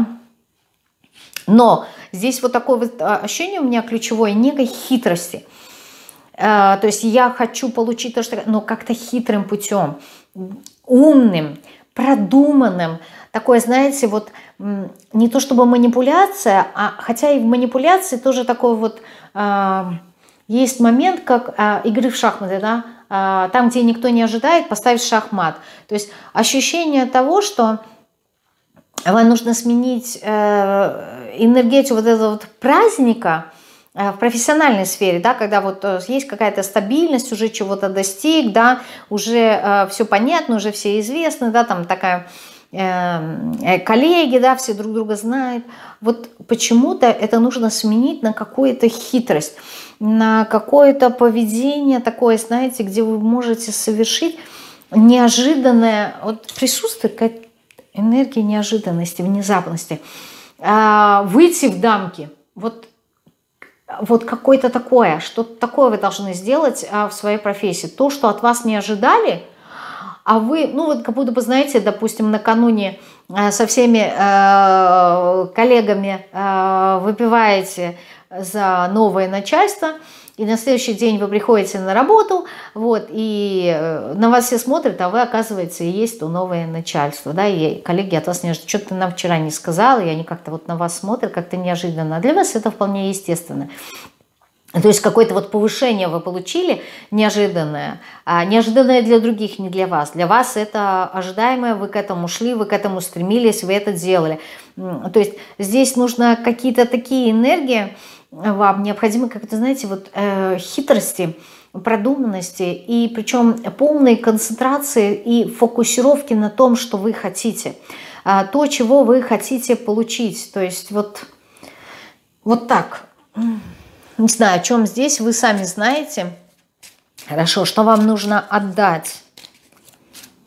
Но здесь вот такое вот ощущение у меня ключевое, некой хитрости. То есть я хочу получить то, что... но как-то хитрым путем, умным, продуманным. Такое, знаете, вот не то чтобы манипуляция, а хотя и в манипуляции тоже такой вот... Есть момент, как игры в шахматы, да, там, где никто не ожидает, поставить шахмат. То есть ощущение того, что вам нужно сменить энергетику вот этого вот праздника в профессиональной сфере, да, когда вот есть какая-то стабильность, уже чего-то достиг, да, уже все понятно, уже все известны, да, там такая... коллеги, да, все друг друга знают. Вот почему-то это нужно сменить на какую-то хитрость, на какое-то поведение такое, знаете, где вы можете совершить неожиданное, вот присутствует какая-то энергия неожиданности, внезапности, выйти в дамки, вот, вот какое-то такое, что-то такое вы должны сделать в своей профессии, то, что от вас не ожидали. А вы, ну вот как будто бы, знаете, допустим, накануне со всеми э, коллегами э, выпиваете за новое начальство, и на следующий день вы приходите на работу, вот, и на вас все смотрят, а вы, оказывается, и есть то новое начальство, да, и коллеги от вас не ожидают, что ты нам вчера не сказал, и они как-то вот на вас смотрят, как-то неожиданно. А для вас это вполне естественно. То есть какое-то вот повышение вы получили неожиданное, а неожиданное для других, не для вас. Для вас это ожидаемое, вы к этому шли, вы к этому стремились, вы это делали. То есть здесь нужно какие-то такие энергии, вам необходимы, как это, знаете, вот э, хитрости, продуманности, и причем полной концентрации и фокусировки на том, что вы хотите, э, то, чего вы хотите получить. То есть вот, вот так. Не знаю, о чем здесь, вы сами знаете. Хорошо, что вам нужно отдать?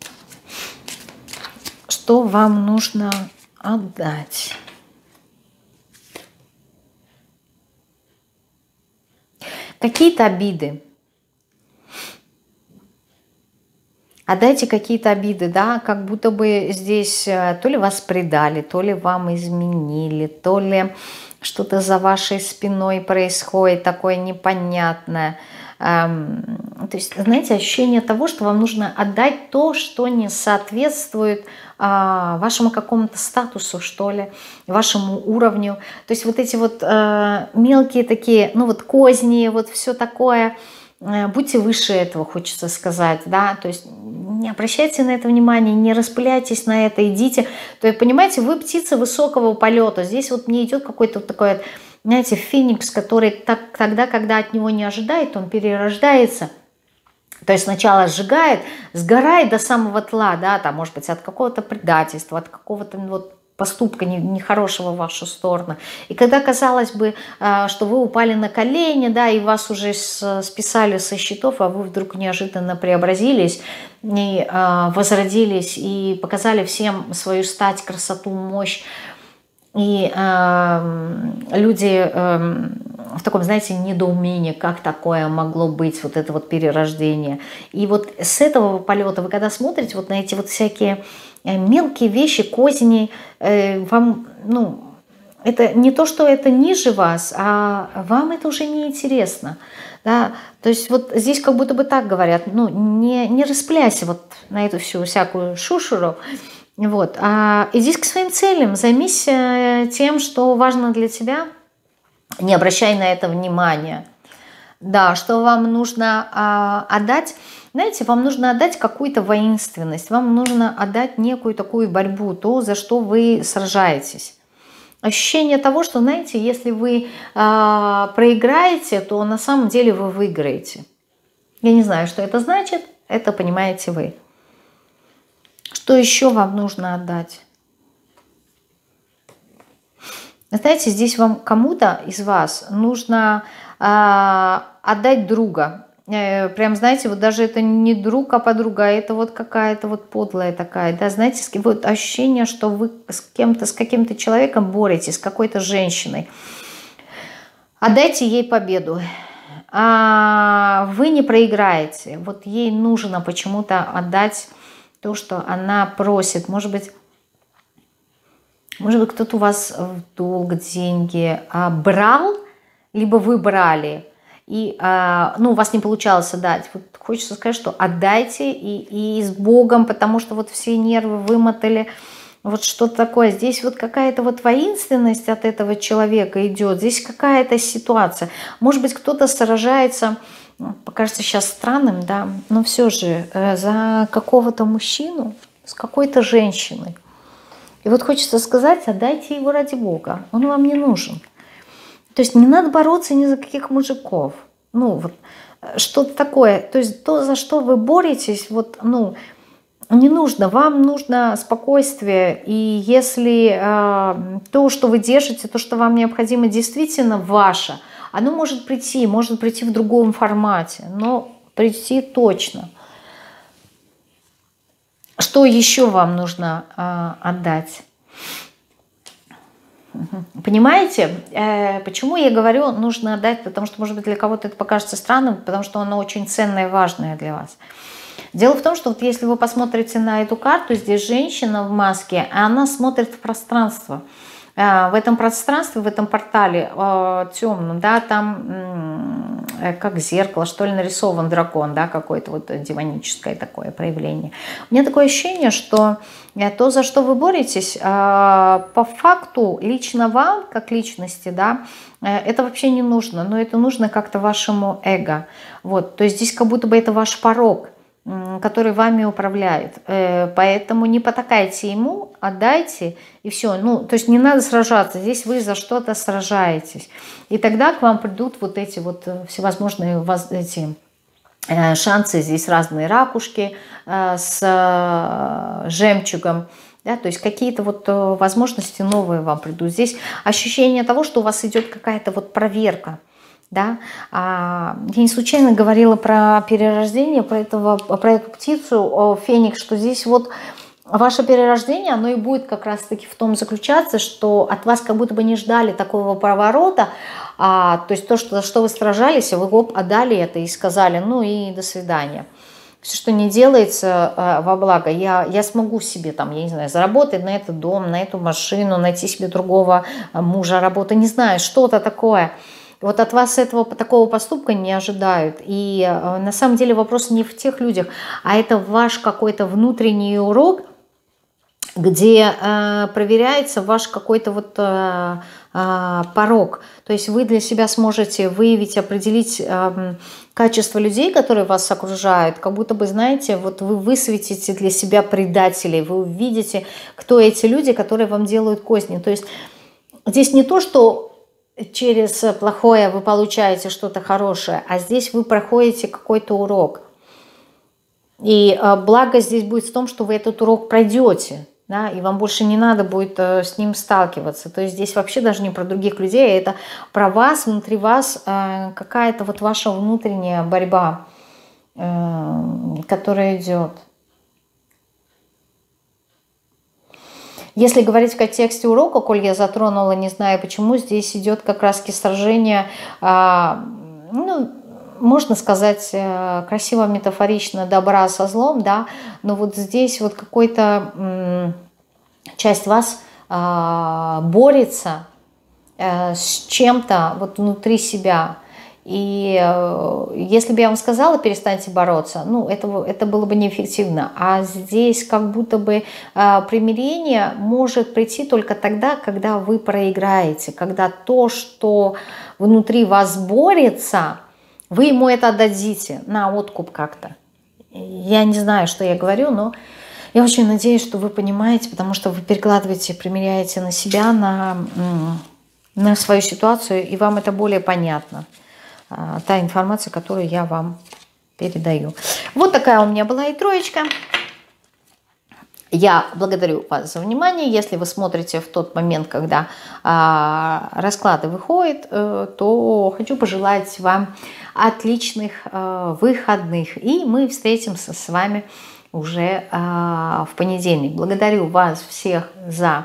что вам нужно отдать. Какие-то обиды. Отдайте какие-то обиды, да, как будто бы здесь то ли вас предали, то ли вам изменили, то ли что-то за вашей спиной происходит такое непонятное. Эм, то есть, знаете, ощущение того, что вам нужно отдать то, что не соответствует э, вашему какому-то статусу, что ли, вашему уровню. То есть вот эти вот э, мелкие такие, ну вот козни, вот все такое. Будьте выше этого, хочется сказать, да, то есть не обращайте на это внимание, не распыляйтесь на это, идите. То есть, понимаете, вы птица высокого полета. Здесь вот мне идет какой-то вот такой, знаете, феникс, который так, тогда, когда от него не ожидает, он перерождается. То есть сначала сжигает, сгорает до самого тла, да, там, может быть, от какого-то предательства, от какого-то вот поступка нехорошего в вашу сторону. И когда казалось бы, что вы упали на колени, да, и вас уже списали со счетов, а вы вдруг неожиданно преобразились и возродились, и показали всем свою стать, красоту, мощь. И э, люди э, в таком, знаете, недоумении, как такое могло быть, вот это вот перерождение. И вот с этого полета вы когда смотрите вот на эти вот всякие мелкие вещи, козни, э, вам, ну, это не то, что это ниже вас, а вам это уже не интересно. Да? То есть вот здесь как будто бы так говорят, ну, не, не распыляйся вот на эту всю всякую шушеру. Вот. А иди к своим целям, займись тем, что важно для тебя, не обращай на это внимания. Да, что вам нужно а, отдать, знаете, вам нужно отдать какую-то воинственность, вам нужно отдать некую такую борьбу, то, за что вы сражаетесь. Ощущение того, что, знаете, если вы а, проиграете, то на самом деле вы выиграете. Я не знаю, что это значит, это понимаете вы. Что еще вам нужно отдать? Знаете, здесь вам кому-то из вас нужно э, отдать друга. Э, прям, знаете, вот даже это не друг, а подруга, а это вот какая-то вот подлая такая, да, знаете, вот ощущение, что вы с кем-то, с каким-то человеком боретесь, с какой-то женщиной. Отдайте ей победу. А вы не проиграете. Вот ей нужно почему-то отдать то, что она просит. Может быть, может быть, кто-то у вас в долг деньги а, брал, либо вы брали, и а, ну, у вас не получалось отдать. Вот хочется сказать, что отдайте и, и с Богом, потому что вот все нервы вымотали. Вот что-то такое. Здесь вот какая-то вот воинственность от этого человека идет. Здесь какая-то ситуация. Может быть, кто-то сражается, покажется сейчас странным, да, но все же за какого-то мужчину с какой-то женщиной. И вот хочется сказать, отдайте его ради Бога, он вам не нужен. То есть не надо бороться ни за каких мужиков. Ну, вот что-то такое. То есть то, за что вы боретесь, вот, ну, не нужно. Вам нужно спокойствие. И если э, то, что вы держите, то, что вам необходимо, действительно ваше, оно может прийти, может прийти в другом формате, но прийти точно. Что еще вам нужно э, отдать? Понимаете, э, почему я говорю, нужно отдать? Потому что, может быть, для кого-то это покажется странным, потому что оно очень ценное и важное для вас. Дело в том, что вот если вы посмотрите на эту карту, здесь женщина в маске, она смотрит в пространство. В этом пространстве, в этом портале э, темном, да, там э, как зеркало, что ли, нарисован дракон, да, какое-то вот демоническое такое проявление. У меня такое ощущение, что то, за что вы боретесь, э, по факту лично вам, как личности, да, э, это вообще не нужно, но это нужно как-то вашему эго. Вот, то есть здесь как будто бы это ваш порог, который вами управляет. Поэтому не потакайте ему, отдайте, и все. Ну, то есть не надо сражаться, здесь вы за что-то сражаетесь. И тогда к вам придут вот эти вот всевозможные эти шансы, здесь разные ракушки с жемчугом. Да, то есть какие-то вот возможности новые вам придут. Здесь ощущение того, что у вас идет какая-то вот проверка. Да? Я не случайно говорила про перерождение, про, этого, про эту птицу, феникс, что здесь вот ваше перерождение, оно и будет как раз-таки в том заключаться, что от вас как будто бы не ждали такого поворота, а, то есть то, что, за что вы сражались, вы оп, отдали это и сказали, ну и до свидания. Все, что не делается а, во благо, я, я смогу себе, там, я не знаю, заработать на этот дом, на эту машину, найти себе другого мужа, работу, не знаю, что-то такое. Вот от вас этого такого поступка не ожидают. И э, на самом деле вопрос не в тех людях, а это ваш какой-то внутренний урок, где э, проверяется ваш какой-то вот э, э, порог. То есть вы для себя сможете выявить, определить э, качество людей, которые вас окружают, как будто бы, знаете, вот вы высветите для себя предателей, вы увидите, кто эти люди, которые вам делают козни. То есть здесь не то, что через плохое вы получаете что-то хорошее, а здесь вы проходите какой-то урок. И благо здесь будет в том, что вы этот урок пройдете, да, и вам больше не надо будет с ним сталкиваться. То есть здесь вообще даже не про других людей, а это про вас, внутри вас какая-то вот ваша внутренняя борьба, которая идет. Если говорить в контексте урока, коль я затронула, не знаю почему, здесь идет как раз сражение, ну, можно сказать, красиво, метафорично, добра со злом, да, но вот здесь вот какой-то часть вас борется с чем-то вот внутри себя. И если бы я вам сказала, перестаньте бороться, ну, это, это было бы неэффективно. А здесь как будто бы э, примирение может прийти только тогда, когда вы проиграете, когда то, что внутри вас борется, вы ему это отдадите на откуп как-то. Я не знаю, что я говорю, но я очень надеюсь, что вы понимаете, потому что вы перекладываете, примеряете на себя, на, на свою ситуацию, и вам это более понятно. Та информация, которую я вам передаю. Вот такая у меня была и троечка. Я благодарю вас за внимание. Если вы смотрите в тот момент, когда а, расклады выходят, э, то хочу пожелать вам отличных э, выходных. И мы встретимся с вами уже э, в понедельник. Благодарю вас всех за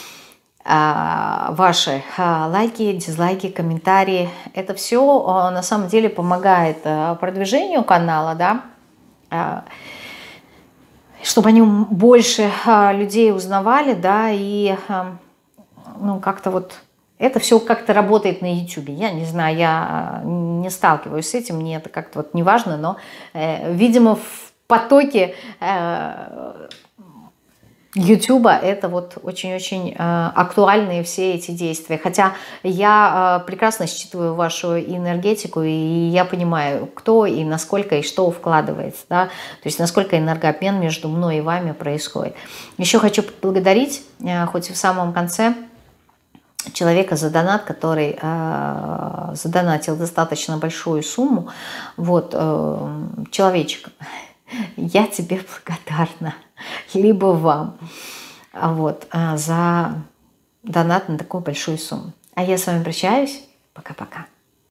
ваши лайки, дизлайки, комментарии. Это все на самом деле помогает продвижению канала, да, чтобы они больше людей узнавали, да, и ну, как-то вот это все как-то работает на YouTube. Я не знаю, я не сталкиваюсь с этим, мне это как-то вот не важно, но, видимо, в потоке Ютуба это вот очень-очень э, актуальные все эти действия. Хотя я э, прекрасно считываю вашу энергетику, и я понимаю, кто и насколько и что вкладывается. Да? То есть насколько энергообмен между мной и вами происходит. Еще хочу поблагодарить, э, хоть и в самом конце, человека за донат, который э, задонатил достаточно большую сумму. Вот, э, человечек, я тебе благодарна. Либо вам вот, за донат на такую большую сумму. А я с вами прощаюсь. Пока-пока.